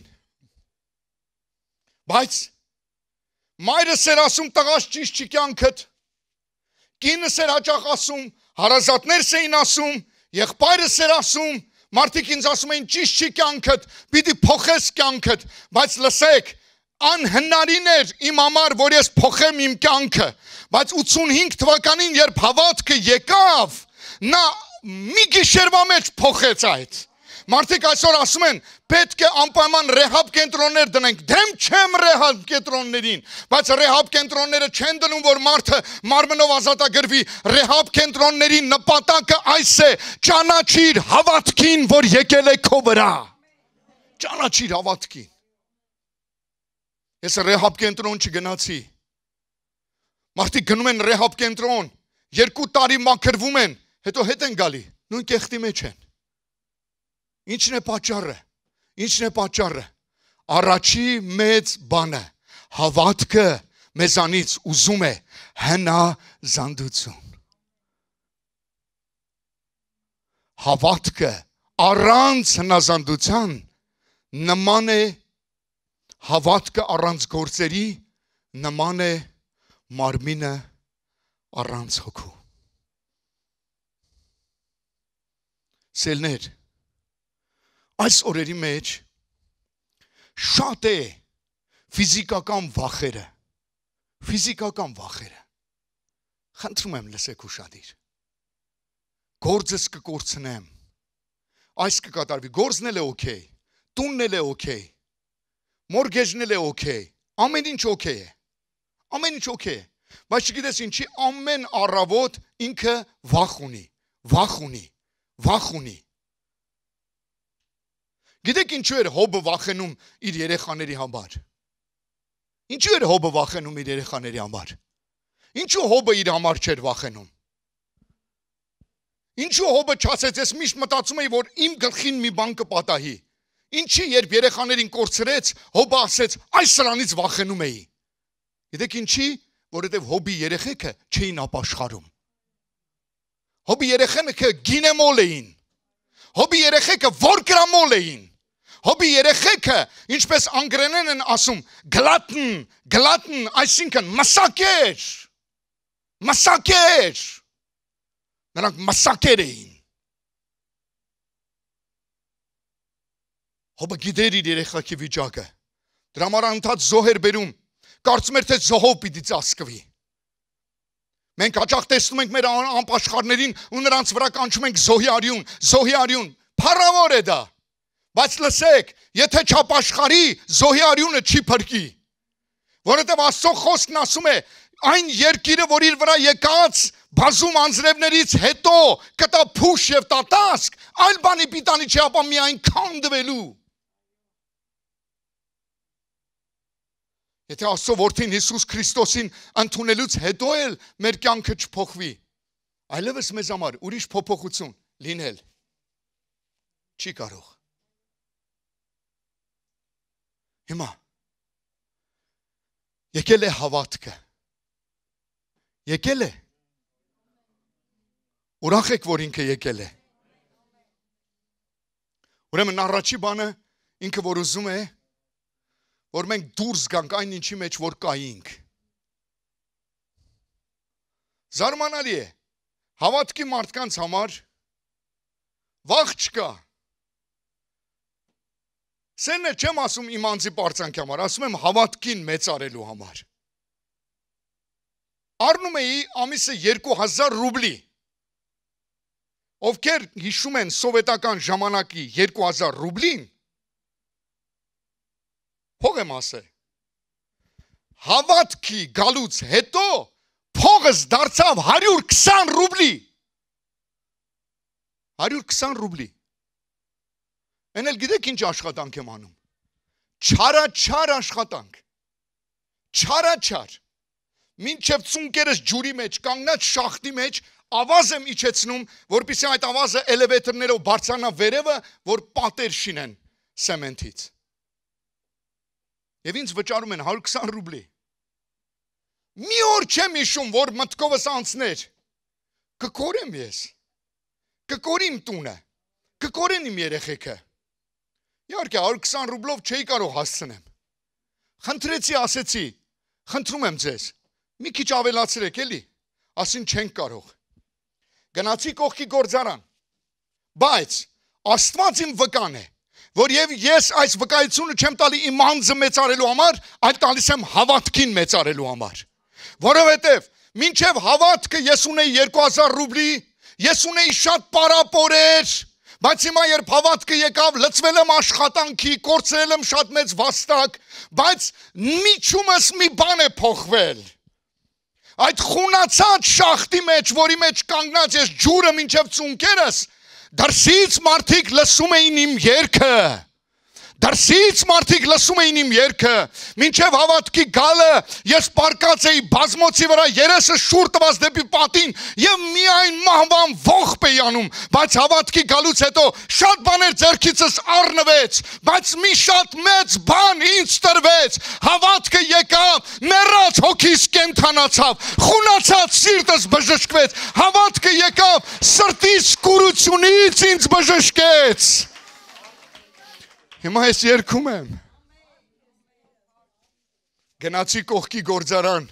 Բայց մայրս էր ասում տղաս ճիշտ չի կյանքդ, կինս էր հաճախ ասում, հարազատներս էին ասում, եղբայրս էր ասում, մարդիկ ինձ ասում էին ճիշտ չի կյանքդ, պիտի փոխես կյանքդ, բայց լսեք, անհնարին էր իմ համար, որ ես փոխեմ իմ կյանքը, բայց 85 թվականին, երբ հավատքը եկավ, նա մի գիշերվա մեջ փոխեց այդ։ Մարդիկ այսօր ասում են, պետք է անպայման ռեհաբ կենտրոններ դնենք, դեմ չեմ ռեհաբ կենտրոններին, բայց ռեհաբ կենտրոնները չեն դնում, որ մարդը մարմնով ազատագրվի, ռեհաբ կենտրոնների նպատակը այս է, ճանաչիր հավատքին, որ եկել է քո վրա, ճանաչիր հավատքին։ Ես ռեհաբ կենտրոն չգնացի, մարդիկ գնում են ռեհաբ կենտրոն, 2 տարի մաքրվում են, հետո հետ են գալի, նույն կեղտի մեջ են։ Ինչն է պատճառը, ինչն է պատճառը, առաջի մեծ բանը, հավատքը մեզանից ուզում է հնազանդություն։ Հավատքը առանց հնազանդության նման է, հավատքը առանց գործերի նման է մարմինը առանց հոգու։ Սելներ, այս օրերի մեջ շատ է ֆիզիկական վախերը, խնդրում եմ լսեք ուշադիր, գործս կկորցնեմ, այս կկատարվի, գործն էլ է օքեյ, տունն էլ է օքեյ, մորգեջն էլ է օքեյ, ամեն ինչ օքեյ է, ամեն ինչ օքեյ է, բայց չգիտես ինչի ամեն առավոտ ինքը վախ ունի։ Գիտեք ինչու էր Հոբը վախենում իր երեխաների համար։ Ինչու էր Հոբը վախենում իր երեխաների համար։ Ինչու Հոբը իր համար չէր վախենում։ Ինչու Հոբը չասեց, ես միշտ մտածում էի, որ իմ գլխին մի բան կպատահի։ Ինչի երբ երեխաներին կորցրեց, Հոբը ասեց, այս սրանից վախենում էի։ Գիտեք ինչի, որովհետև Հոբի երեխեքը չէին ապաշխարում։ Հոբի երեխեքը գինեմոլ էին։ Հոբի երեխեքը որկրամոլ էին։ Հոբի երեխեքը, ինչպես անգլերեն են ասում, գլատն, այսինքն մսակեր։ Նրանք մսակեր էին։ Հոբը գիտեր իր երեխաքի վիճակը։ Դրա համար անընդհատ զոհ էր բերում, կարծում էր, թե զոհով պիտի ծածկվի։ Մենք հաճախ տեսնում ենք մեր անպաշխարներին ու նրանց վրա կանչում ենք զոհի արյուն, փառավոր է դա, բայց լսեք, եթե չապաշխարի, զոհի արյունը չի փրկի, որովհետև Աստծո խոսքն ասում է, այն երկիրը, որ իր վրա եկած բազում անձրևներից հետո կտա փուշ եւ տատասկ, այլ բանի պիտանի չի, ապա միայն քանդվելու։ Եթե Աստծո որդին Հիսուս Քրիստոսին ընդունելուց հետո էլ մեր կյանքը չփոխվի, այլևս մեզ համար ուրիշ փոփոխություն լինել չի կարող։ Հիմա եկել է հավատքը։ Եկել է։ Ուրախ եք, որ ինքը եկել է։ Ուրեմն առաջի բանը ինքը որ ուզում է, որ մենք դուրս գանք այն ինչի մեջ որ կայինք։ Զարմանալի է, հավատքի մարդկանց համար վախ չկա։ Սերն է չեմ ասում իմ անձի պարծանքի համար, ասում եմ հավատքին մեծարելու համար։ Առնում էի ամիսը 2000 ռուբլի։ Ովքեր հիշում են սովետական ժամանակի 2000 ռուբլին, փող եմ ասել։ Հավատքի գալուց հետո փողս դարձավ 120 ռուբլի։ 120 ռուբլի։ Են էլ գիտեք ինչ աշխատանք եմ անում։ Չարաչար աշխատանք։ Չարաչար։ Մինչև ծունկերս ջուրի մեջ, կանգնած շախտի մեջ, ավազ եմ իջեցնում, որպեսզի այդ ավազը էլևատորներով բարձրանա վերևը, որ պատեր շինեն սեմենտից։ Եվ ինձ վճարում են 120 ռուբլի։ Մի օր չեմ հիշում, որ մտքովս անցներ։ Կկորեմ ես։ Կկորիմ տունը։ Կկորեն իմ երեխեքը։ Իհարկե 120 ռուբլով չէի կարող հասցնեմ։ Խնդրեցի, ասեցի, խնդրում եմ ձեզ, մի քիչ ավելացրեք էլի, ասին չենք կարող։ Գնացի կողքի գործարան, բայց Աստված իմ վկան է, որ եւ ես այս վկայությունը չեմ տալի իմ անձը մեծարելու համար, այլ տալիս եմ հավատքին մեծարելու համար։ Որովհետեւ մինչեւ հավատքը ես ունեի 2000 ռուբլի, ես ունեի շատ պարապորեր, բայց հիմա երբ հավատքը եկավ, լծվել եմ աշխատանքի, կորցրել եմ շատ մեծ վաստակ, բայց միջումս մի բան է փոխվել։ Այդ խունացած շախտի մեջ, որի մեջ կանգնած ես ջուրը մինչև ծունկերս, դրսից մարդիկ լսում էին իմ երգը։ Դրսից մարդիկ լսում էին իմ երգը, մինչև հավատքի գալը ես պարկած էի բազմոցի վրա, երեսը շուռ տված դեպի պատին եւ միայն մահվան ողբ էի անում, բայց հավատքի գալուց հետո շատ բաներ ձեռքիցս առնվեց, բայց մի շատ մեծ բան ինձ տրվեց, հավատքը եկավ, մեռած հոգիս կենդանացավ, խունացած սիրտս բժշկվեց, հավատքը եկավ, սրտիս կուրությունից ինձ բժշկեց։ Հիմա ես երգում եմ։ Գնացի կողքի գործարան։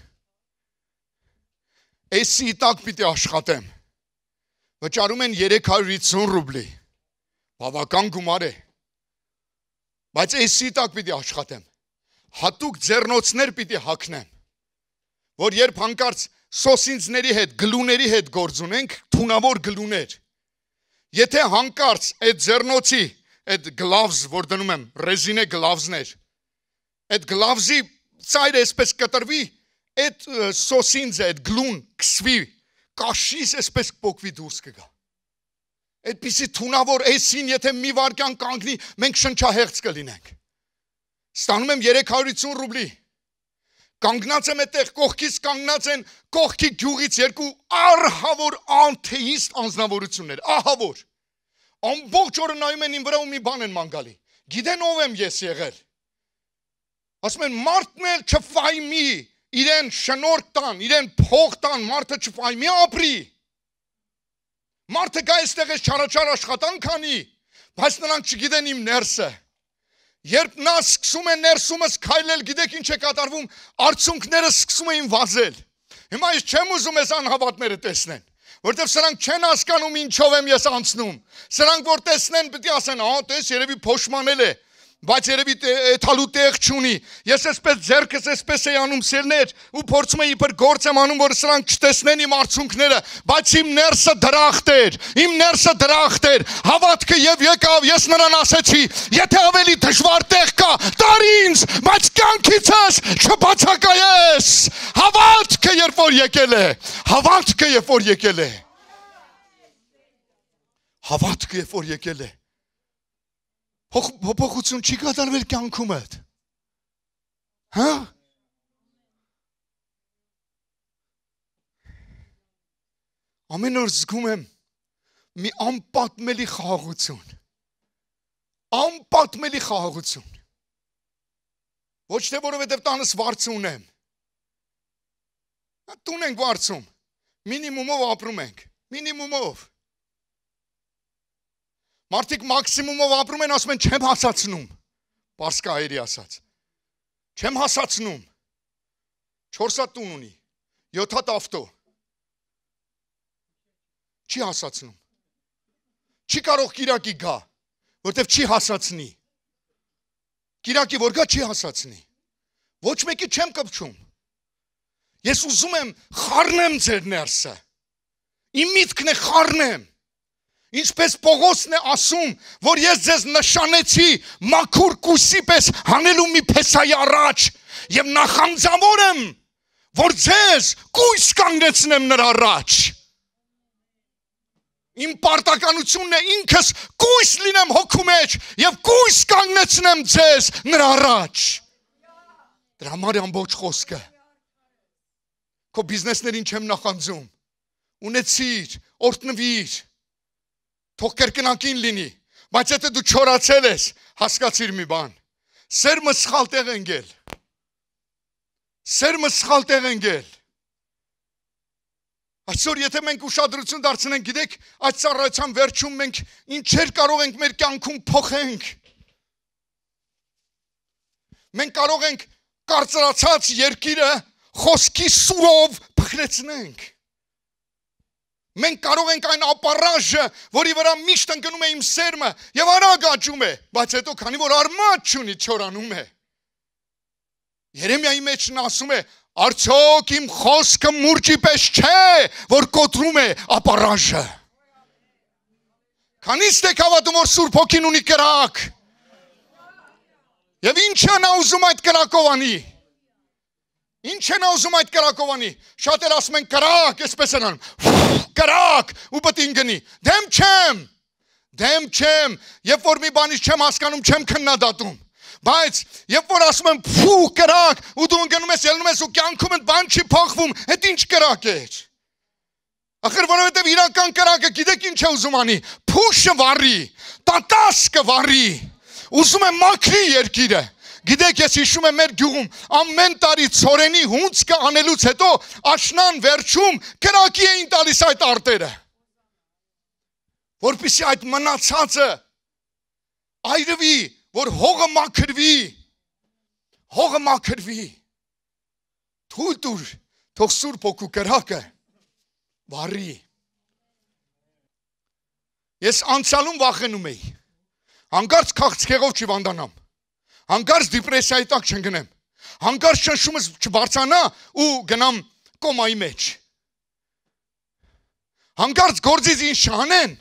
Էսի տակ պիտի աշխատեմ։ Վճարում են 350 ռուբլի։ Բավական գումար է։ Բայց էսի տակ պիտի աշխատեմ։ Հատուկ ձեռնոցներ պիտի հագնեմ։ Որ երբ հանկարծ սոսինձների հետ, գլուների հետ գործ ունենք, թունավոր գլուներ։ Եթե հանկարծ այդ ձեռնոցի այդ գլավզ, որ դնում եմ, ռեզինե գլավզներ, այդ գլավզի ծայրը այսպես կտրվի, այդ սոսինձը, այդ գլուն կսվի, կաշիս այսպես կպոկվի դուրս կգա։ Այդպիսի թունավոր էսին, եթե մի վարկյան կանգնի, մենք շնչահեղձ կլինենք։ Ստանում եմ 350 ռուբլի։ Կանգնած եմ այդտեղ, կողքից կանգնած են, կողքի գյուղից երկու ահավոր անթեիստ անձնավորություններ, ահավոր։ Ամբողջ օրը նայում են իմ վրա ու մի բան են ման գալի։ Գիտեն ով եմ ես եղել։ Ասում են մարդն էլ չֆայմի, իրեն շնորհք տան, իրեն փող տան, մարդը չֆայմի ապրի։ Մարդը գա այստեղ էս չարաչար աշխատանք անի, բայց նրանք չգիտեն իմ ներսը։ Երբ նա սկսում է ներսումս քայլել, գիտեք ինչ է կատարվում, արցունքները սկսում էին վազել։ Հիմա ես չեմ ուզում այս անհավատները տեսնեն։ Որտեվ սրանք չեն հասկանում ինչով եմ ես անցնում։ Սրանք որ տեսնեն պետք է ասեն, ահա տես երևի փոշմանել է, բայց երևի թալու տեղ չունի։ Ես այսպես ձեռքս այսպես էի անում սերներ ու փորձում էի իբր գործ եմ անում, որ սրանք չտեսնեն իմ արցունքները, բայց իմ ներսը դրախտ էր, իմ ներսը դրախտ էր։ Հավատքը եւ եկավ, ես նրան ասեցի, եթե ավելի դժվար տեղ կա, տար ինձ, բայց կյանքիցս չբացակայես։ Հավատքը երբ որ եկել է, հավատքը երբ որ եկել է, հավատքը երբ որ եկել է, փոփոխություն չի կատարվել կյանքումդ։ Հա? ամեն օր զգում եմ մի անպատմելի խաղաղություն։ Անպատմելի խաղաղություն։ Ոչ թե որովհետև տանս վարձ ունեմ։ Տուն ենք վարձում։ Մինիմումով ապրում ենք։ Մինիմումով։ Մարդիկ մաքսիմումով ապրում են, ասում են չեմ հասացնում։ Պարսկահայերի ասած։ Չեմ հասացնում։ 4 հատ տուն ունի, 7 հատ ավտո։ Չի հասացնում։ Չի կարող կիրակի գա, որտև չի հասացնի։ Կիրակի որ գա չի հասացնի։ Ոչ մեկի չեմ կպչում։ Ես ուզում եմ խառնեմ ձեր ներսը։ Իմ միտքն է խառնեմ։ Ինչպես Պողոսն է ասում, որ ես ձեզ նշանեցի մաքուր կույսի պես հանելու մի փեսայի առաջ եւ նախանձավոր եմ, որ ձեզ կույս կանգնեցնեմ նրա առաջ։ Իմ պարտականությունն է ինքս կույս լինեմ հոգու մեջ եւ կույս կանգնեցնեմ ձեզ նրա առաջ։ Դրա համար է ամբողջ խոսքը։ Քո բիզնեսներին չեմ նախանձում։ Ունեցիր, օրհնվիր։ Թող կրկնակին լինի, բայց եթե դու չորացել ես, հասկացիր մի բան, սերմը սխալ տեղ ընկել, սերմը սխալ տեղ ընկել, այսօր եթե մենք ուշադրություն դարձնենք, գիտեք, այդ ծառայության վերջում մենք ինչեր կարող ենք մեր կյանքում փոխենք, մենք կարող ենք կարծրացած երկիրը խոսքի սուրով փխրեցնենք, մենք կարող ենք այն ապարաժը, որի վրա միշտ ընկնում է իմ սերմը եւ արագ աճում է, բայց հետո քանի որ արմատ չունի, չորանում է։ Երեմիայի մեջ նա ասում է, արդյոք իմ խոսքը մուրճի պես չէ, որ կոտրում է ապարաժը։ Քանիստ եք հավատում, որ Սուրբ Հոգին ունի կրակ։ Եվ ինչ է նա ուզում այդ կրակով անի։ Ինչ է նա ուզում այդ կրակով անի։ Շատեր ասում են կրակ, այսպես են անում։ Կրակ ու պետք է ընկնի։ Դեմ չեմ, երբ որ մի բանից չեմ հասկանում, չեմ քննադատում։ Բայց երբ որ ասում եմ փու կրակ ու դու ընկնում ես, ելնում ես ու կյանքում այդ բան չի փոխվում, այդ ինչ կրակ է։ Ախր որովհետև իրական կրակը գիտեք ինչ է ուզում անի։ Փուշը վառի, տատասկը վառի։ Ուզում է մաքրի երկիրը։ Գիտեք, ես հիշում եմ մեր գյուղում ամեն տարի ցորենի հունցքը անելուց հետո աշնան վերջում կրակի էին տալիս այդ արտերը։ Որպեսզի այդ մնացածը այրվի, որ հողը մաքրվի։ Թույլ տուր, թող Սուրբ Հոգու կրակը վառի։ Ես անցյալում վախենում էի։ Հանկարծ քաղցկեղով չվանդանամ։ Հանկարծ դիպրեսիայի տակ չընկնեմ, հանկարծ շնշումս չբարձանա ու գնամ կոմայի մեջ, հանկարծ գործից ինձ չանեն,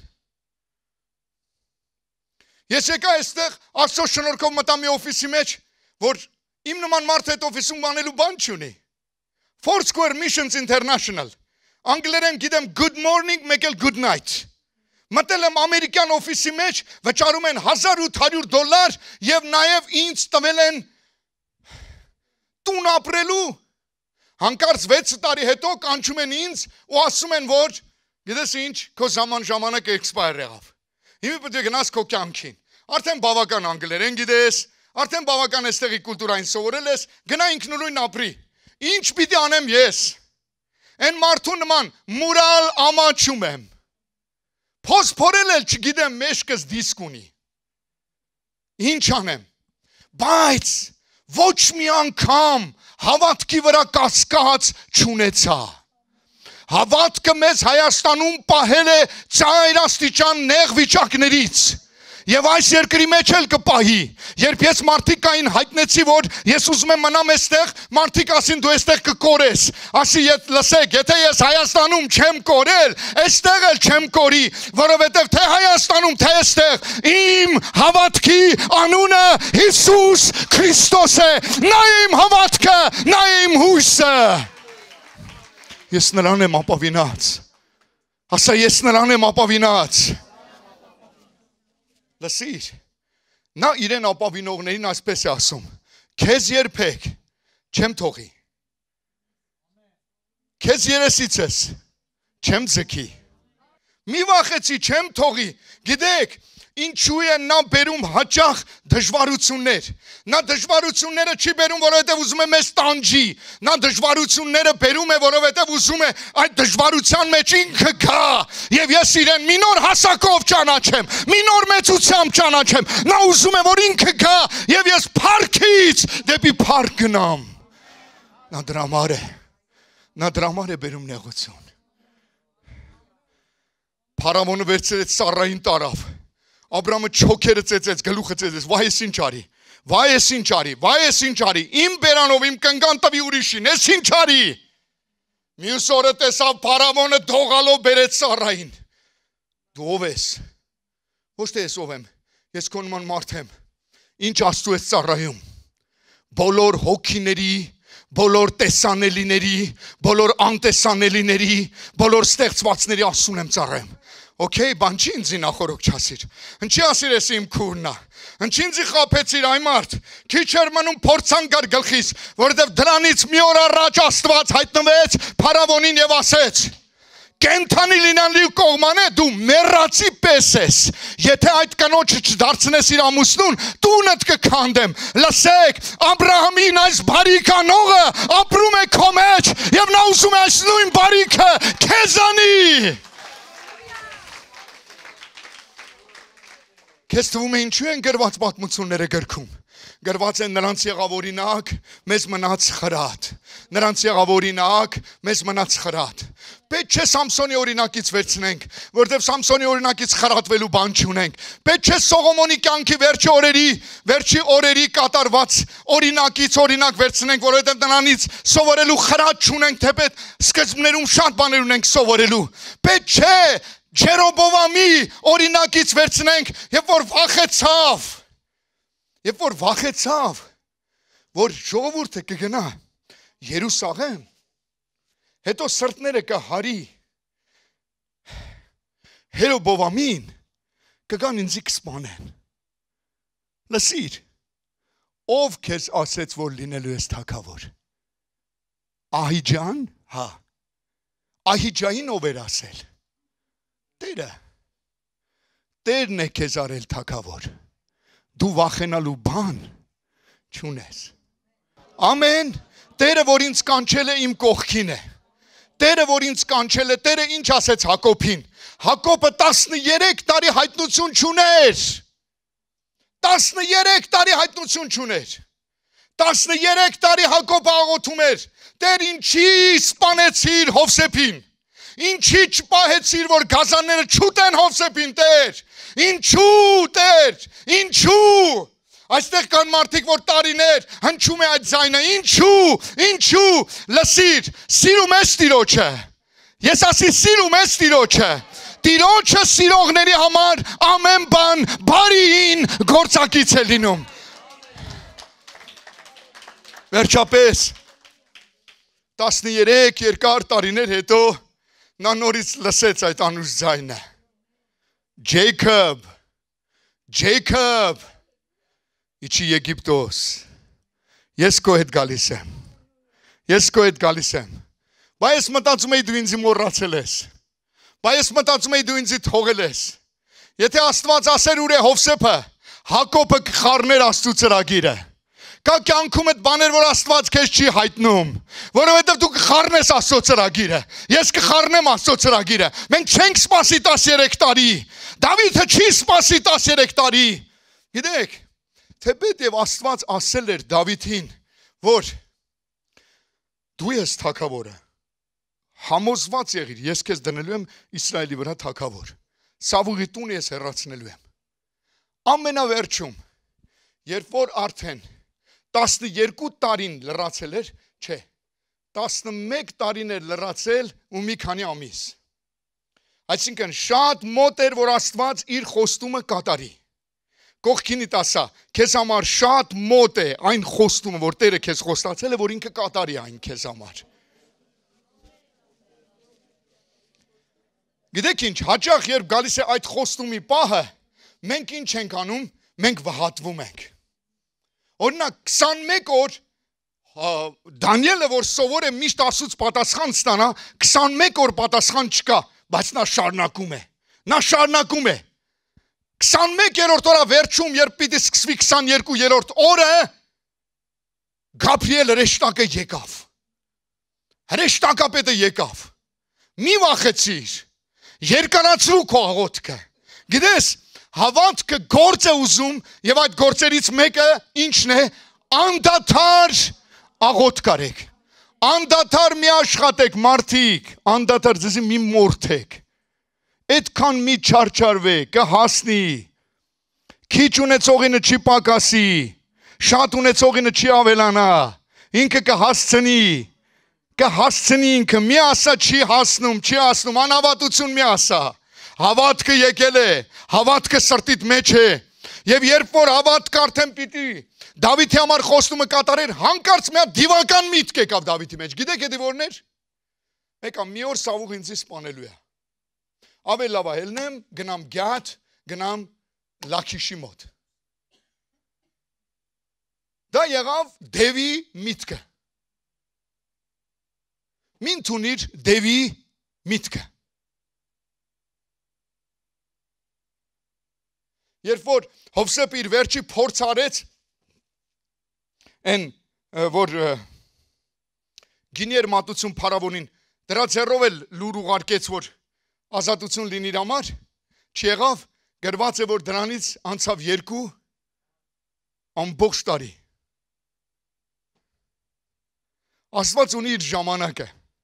ես եկա այստեղ Աստծո շնորհքով մտա մի օֆիսի մեջ, որ իմ նման մարդ այդ օֆիսում անելու բան չունի, Foursquare Missions International, անգլերեն գիտեմ good morning, մեկ էլ good night, մտել եմ ամերիկյան օֆիսի մեջ, վճարում են $1800 և նաև ինձ տվել են տուն ապրելու, հանկարծ 6 տարի հետո կանչում են ինձ ու ասում են, որ գիտես ինչ, քո ժամանակ expire եղավ, հիմա պետք է գնաս քո կյանքին, արդեն բավական անգլերեն գիտես, արդեն բավական այստեղի կուլտուրային սովորել ես, գնա ինքնուրույն ապրի, ինչ պիտի անեմ ես, այն մարդու նման մուրալ ամաչում եմ, Փոսփորել էլ չգիտեմ մեջքս դիսկ ունի։ Ինչ անեմ։ Բայց ոչ մի անգամ հավատքի վրա կասկած չունեցա։ Հավատքը մեզ Հայաստանում պահել է ծայր աստիճան նեղ վիճակներից։ Եվ այս երկրի մեջ էլ կպահի, երբ ես մարդիկ կային հայտնեցի, որ ես ուզում եմ մնամ այստեղ, մարդիկ ասին դու այստեղ կկորես, ասի լսեք, եթե ես Հայաստանում չեմ կորել, այստեղ էլ չեմ կորի, որովհետև թե Հայաստանում, թե այստեղ, իմ հավատքի անունը Հիսուս Քրիստոս է, նա իմ հավատքը, նա իմ հույսը։ Ես նրան եմ ապավինած, ասա ես նրան եմ ապավինած։ Լսիր, նա իրեն ապավինողներին այսպես է ասում, քեզ երբեք չեմ թողի, քեզ երեսից ես չեմ ձգի, Մի վախեցի, չեմ թողի։ Գիտեք, ինչու է նա բերում հաճախ դժվարություններ։ Նա դժվարությունները չի բերում, որովհետև ուզում է մեզ տանջի։ Նա դժվարությունները բերում է, որովհետև ուզում է այդ դժվարության մեջ ինքը գա։ Եվ ես իրեն մի նոր հասակով ճանաչեմ, մի նոր մեծությամբ ճանաչեմ։ Նա ուզում է, որ ինքը գա, եւ ես փառքից դեպի փառք գնամ։ Նա դրա համար է բերում նեղություն։ Փարավոնը վերցրեց Սառային տարավ։ Աբրամը չոքերը ծեծեց, գլուխը ծեծեց, վայ ես ինչ արի, վայ ես ինչ արի, վայ ես ինչ արի, իմ բերանով իմ կնգան տվի ուրիշին, ես ինչ արի։ Մյուս օրը տեսավ փարավոնը դողալով բերեց Սառային։ Դու ով ես։ Ոչ թե ես ով եմ, ես քո նման մարդ եմ։ Ինչ Աստծու ես ծառայում։ Բոլոր հոգիների, բոլոր տեսանելիների, բոլոր անտեսանելիների, բոլոր ստեղծվածների Աստծուն եմ ծառայում։ Okay, բան չի ինձի նախորոք չասիր։ Ինչի ասիր ես իմ քուրնա։ Ինչի ինձի խափեցիր այ մարդ։ Քիչ էր մնում փորձան գար գլխիս, որովհետև դրանից մի օր առաջ Աստված հայտնվեց փարավոնին եւ ասեց. Կենթանի լինանլի կողմանը դու մեռածի պես ես։ Եթե այդ կնոջը չդարձնես իր ամուսնուն, տունդ կքանդեմ։ Լսեք, Աբրահամին այս բարիքանողը ապրում է քո մեջ եւ նա ուզում է այս նույն բարիքը քեզանի։ Քեզ թվում է ինչու են գրված պատմությունները գրքում։ Գրված են նրանց եղավ օրինակ, մեզ մնաց խրատ։ Նրանց եղավ օրինակ, մեզ մնաց խրատ։ Պետք չէ Սամսոնի օրինակից վերցնենք, որտեղ Սամսոնի օրինակից խրատվելու բան չունենք։ Պետք չէ Սողոմոնի կյանքի վերջի օրերի կատարված օրինակից օրինակ վերցնենք, որովհետև նրանից սովորելու խրատ չունենք, թեպետ սկզբներում շատ բաներ ունենք սովորելու։ Պետք չէ Ջերոբովամի օրինակից վերցնենք, երբ որ վախեցավ, որ ժողովուրդը կգնա Երուսաղեմ, հետո սրտները կհարի Հերոբովամին, կգան ինձի կսպանեն։ Լսիր, ով քեզ ասեց, որ լինելու ես թագավոր։ Ահիջան, հա։ Ահիջային ով էր ասել։ Տերն է քեզ արել թագավոր։ Դու վախենալու բան չունես։ Ամեն, Տերը, որ ինձ կանչել է իմ կողքին է։ Տերը, որ ինձ կանչել է, Տերը ինչ ասեց Հակոբին։ Հակոբը 13 տարի հայտնություն չուներ։ 13 տարի հայտնություն չուներ։ 13 տարի Հակոբը աղոթում էր. Տեր, ինչի սպանեցիր Հովսեփին։ Ինչի չպահեցիր, որ գազանները չուտեն Հովսեփին, Տեր։ Ինչու, Տեր, ինչու։ Այստեղ կան մարդիկ, որ տարիներ հնչում է այդ ձայնը, ինչու, լսիր, սիրում ես Տիրոջը։ Ես ասի սիրում ես Տիրոջը։ Տիրոջը սիրողների համար ամեն բան բարիին գործակից է լինում։ Վերջապես 13 երկար տարիներ հետո նա նորից լսեց այդ անուշ ձայնը։ Ջեյքոբ, իջի Եգիպտոս, ես քո հետ գալիս եմ։ Բայց ես մտածում էի դու ինձ մոռացել ես։ Բայց ես մտածում էի դու ինձ թողել ես։ Եթե Աստված ասեր ուր է Հովսեփը, Հակոբը կխառներ Աստծո ծրագիրը։ Կա կյանքում այդ բաներ, որ Աստված քեզ չի հայտնում, որովհետև դու կխառնես Աստծո ծրագիրը։ Ես կխառնեմ Աստծո ծրագիրը։ Մենք չենք սպասի 13 տարի։ Դավիթը չի սպասի 13 տարի։ Գիտեք, թեպետ եւ Աստված ասել էր Դավիթին, որ դու ես թագավորը։ Համոզված եղիր, ես քեզ դնելու եմ Իսրայելի վրա թագավոր։ Սավուղի տուն ես հեռացնելու եմ։ Ամենավերջում, երբ որ արդեն 12 տարին լրացել էր, չէ, 11 տարին էր լրացել ու մի քանի ամիս։ Այսինքն շատ մոտ էր, որ Աստված իր խոստումը կատարի։ Կողքինիդ ասա, քեզ համար շատ մոտ է այն խոստումը, որ Տերը քեզ խոստացել է, որ ինքը կատարի այն քեզ համար։ Գիտեք ինչ, հաճախ երբ գալիս է այդ խոստումի պահը, մենք ինչ ենք անում, մենք վհատվում ենք։ Օրինակ 21 օր Դանիելը, որ սովոր է միշտ Աստծուց պատասխան ստանա, 21 օր պատասխան չկա, բայց նա շարունակում է։ Նա շարունակում է 21-րդ օրը վերջում, երբ պիտի սկսվի 22-րդ օրը, Գաբրիել հրեշտակը եկավ։ Հրեշտակապետը եկավ։ Մի վախեցիր, երկարացրու քո աղոթքը։ Գիտես, հավատքը գործ է ուզում, եւ այդ գործերից մեկը ինչն է, անդադար աղոթք արեք։ Անդադար մի աշխատեք, մարդիկ, անդադար ձեզի մի մորթեք։ Այդքան մի չարչարվեք, կհասնի։ Քիչ ունեցողինը չի պակասի, շատ ունեցողինը չի ավելանա, ինքը կհասցնի ինքը, մի ասա չի հասնում, անհավատություն մի ասա, հավատքը եկել է, հավատքը սրտիդ մեջ է, եւ երբ որ հավատք արդեն պիտի Դավիթի համար խոստումը կատարեր, հանկարծ մի հատ դիվական միտք եկավ Դավիթի մեջ, գիտեք էդի որն էր, եկա մի օր Սավուղ ինձ սպանելու է, ավելի լավ է ելնեմ, գնամ Գաթ, գնամ Լաքիշի մոտ, դա եղավ Դևի միտքը, մին թունիր Դևի միտքը, երբ որ Հովսեփ իր վերջի փորձ արեց, են որ գիներ մատուցում փարավոնին, դրա ձեռով էլ լուր ուղարկեց, որ ազատություն լինի իր համար, չեղավ, գրված է, որ դրանից անցավ 2 ամբողջ տարի, Աստված ունի իր ժամանակը,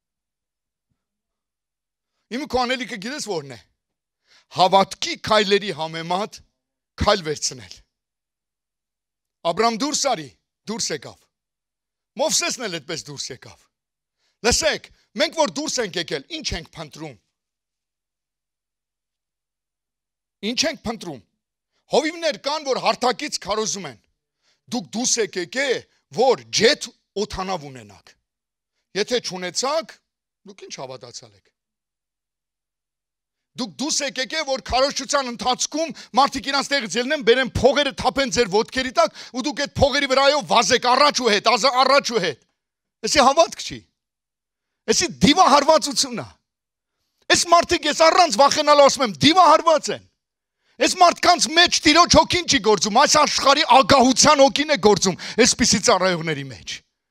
իմ քո անելիքը գիտես որն է, հավատքի քայլերի համեմատ քայլ վերցնել, Աբրամ դուրս արի, դուրս եկավ, Մովսեսն էլ այդպես դուրս եկավ, լսեք, մենք որ դուրս ենք եկել, ինչ ենք փնտրում, ինչ ենք փնտրում, հովիվներ կան, որ հարթակից քարոզում են, դուք դուրս եք եկել, որ ջետ օդանավ ունենաք, եթե չունեցաք, դուք ինչ հավատացյալ եք, դուք դուրս եք եկել, որ քարոզչության ընթացքում մարդիկ իրանց տեղից ելնեն, բերեն փողերը թափեն ձեր ոտքերի տակ, ու դուք այդ փողերի վրայով վազեք առաջ ու հետ, Էսի հավատք չի, էսի դիվահարվածությունն է, Էս մարդիկ ես առանց վախենալու ասում եմ, դիվահարված են, Այս մարդկանց մեջ Տիրոջ հոգին չի գործում, այս աշխարհի ագահության հոգին է գործում, այսպիսի ծառայողների մեջ։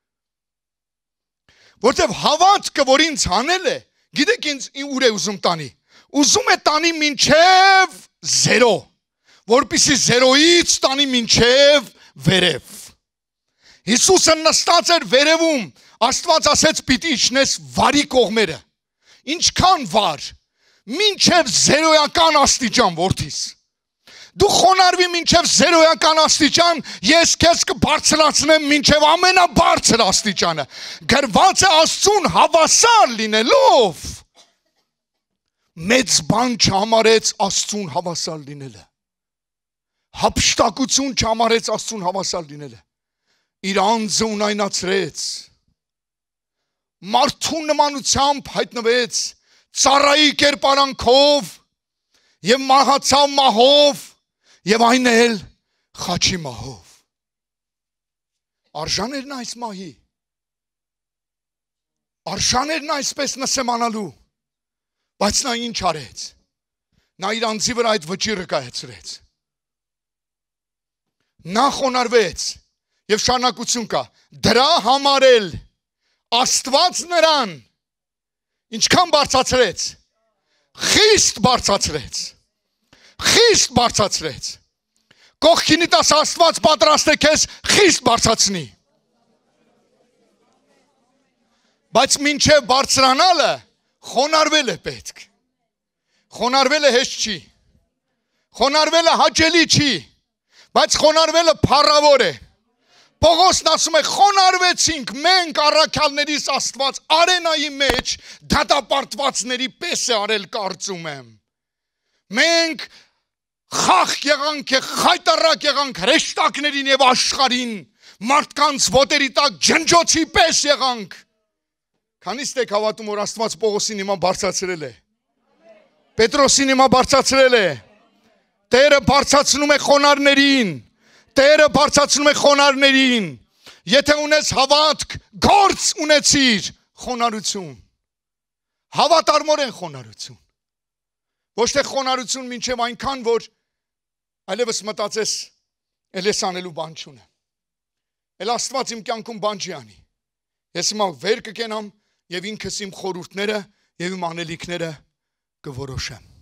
Որտեվ հավատքը, որ ինձ հանել է, գիտեք ինձ ուր է ուզում տանի, ուզում է տանի մինչև 0, որպեսզի 0-ից տանի մինչև վերև։ Հիսուսը նստած էր վերևում, Աստված ասեց պիտի իջնես վարի կողմերը։ Ինչքան վար, մինչև 0-ական աստիճան որդիս։ Դու խոնարհվի մինչև 0-ական աստիճան, ես քեզ կբարձրացնեմ մինչև ամենաբարձր աստիճանը։ Գրված է Աստծուն հավասար լինելով, մեծ բան չհամարեց Աստծուն հավասար լինելը։ Հափշտակություն չհամարեց Աստծուն հավասար լինելը։ Իր անձը ունայնացրեց, մարդու նմանությամբ հայտնվեց, ծառայի կերպարանքով եւ մահացավ մահով եւ այն էլ խաչի մահով։ Արժաներն այս մահի, արժաներն այսպես նսեմանալու, բայց նա ինչ արեց, նա իր անձի վրա այդ վճիռը կայացրեց, նա խոնարհվեց եւ շարունակություն կա, դրա համար էլ Աստված նրան ինչքան բարձացրեց, խիստ բարձացրեց, կողքինիդ աս Աստված պատրաստ է քեզ խիստ բարձացնի, բայց մինչև բարձրանալը խոնարհվել է պետք, խոնարհվելը հեշտ չի, խոնարհվելը հաճելի չի, բայց խոնարհվելը փառավոր է, Պողոսն ասում է խոնարհվեցինք մենք առաքյալներիս Աստված արենայի մեջ դատապարտվածների պես է արել կարծում եմ։ Մենք խախ եղանք, խայտարակ եղանք հրեշտակներին եւ աշխարհին, մարդկանց ոտերի տակ ջնջոցի պես եղանք։ Քանիստ եք հավատում, որ Աստված Պողոսին հիմա բարձրացրել է։ Պետրոսին հիմա բարձրացրել է։ Տերը բարձրացնում է խոնարհներին։ Տերը բարձրացնում է խոնարհներին, եթե ունես հավատք, գործ ունեցիր, խոնարհություն, հավատարմորեն խոնարհություն, Ոչ թե խոնարհություն մինչև այնքան, որ այլևս մտածես, էլ ես անելու բան չունեմ։ Էլ Աստված իմ կյանքում բան չի անի։ Ես հիմա վեր կկենամ եւ ինքս իմ խորհուրդները եւ իմ անելիքները կորոշեմ։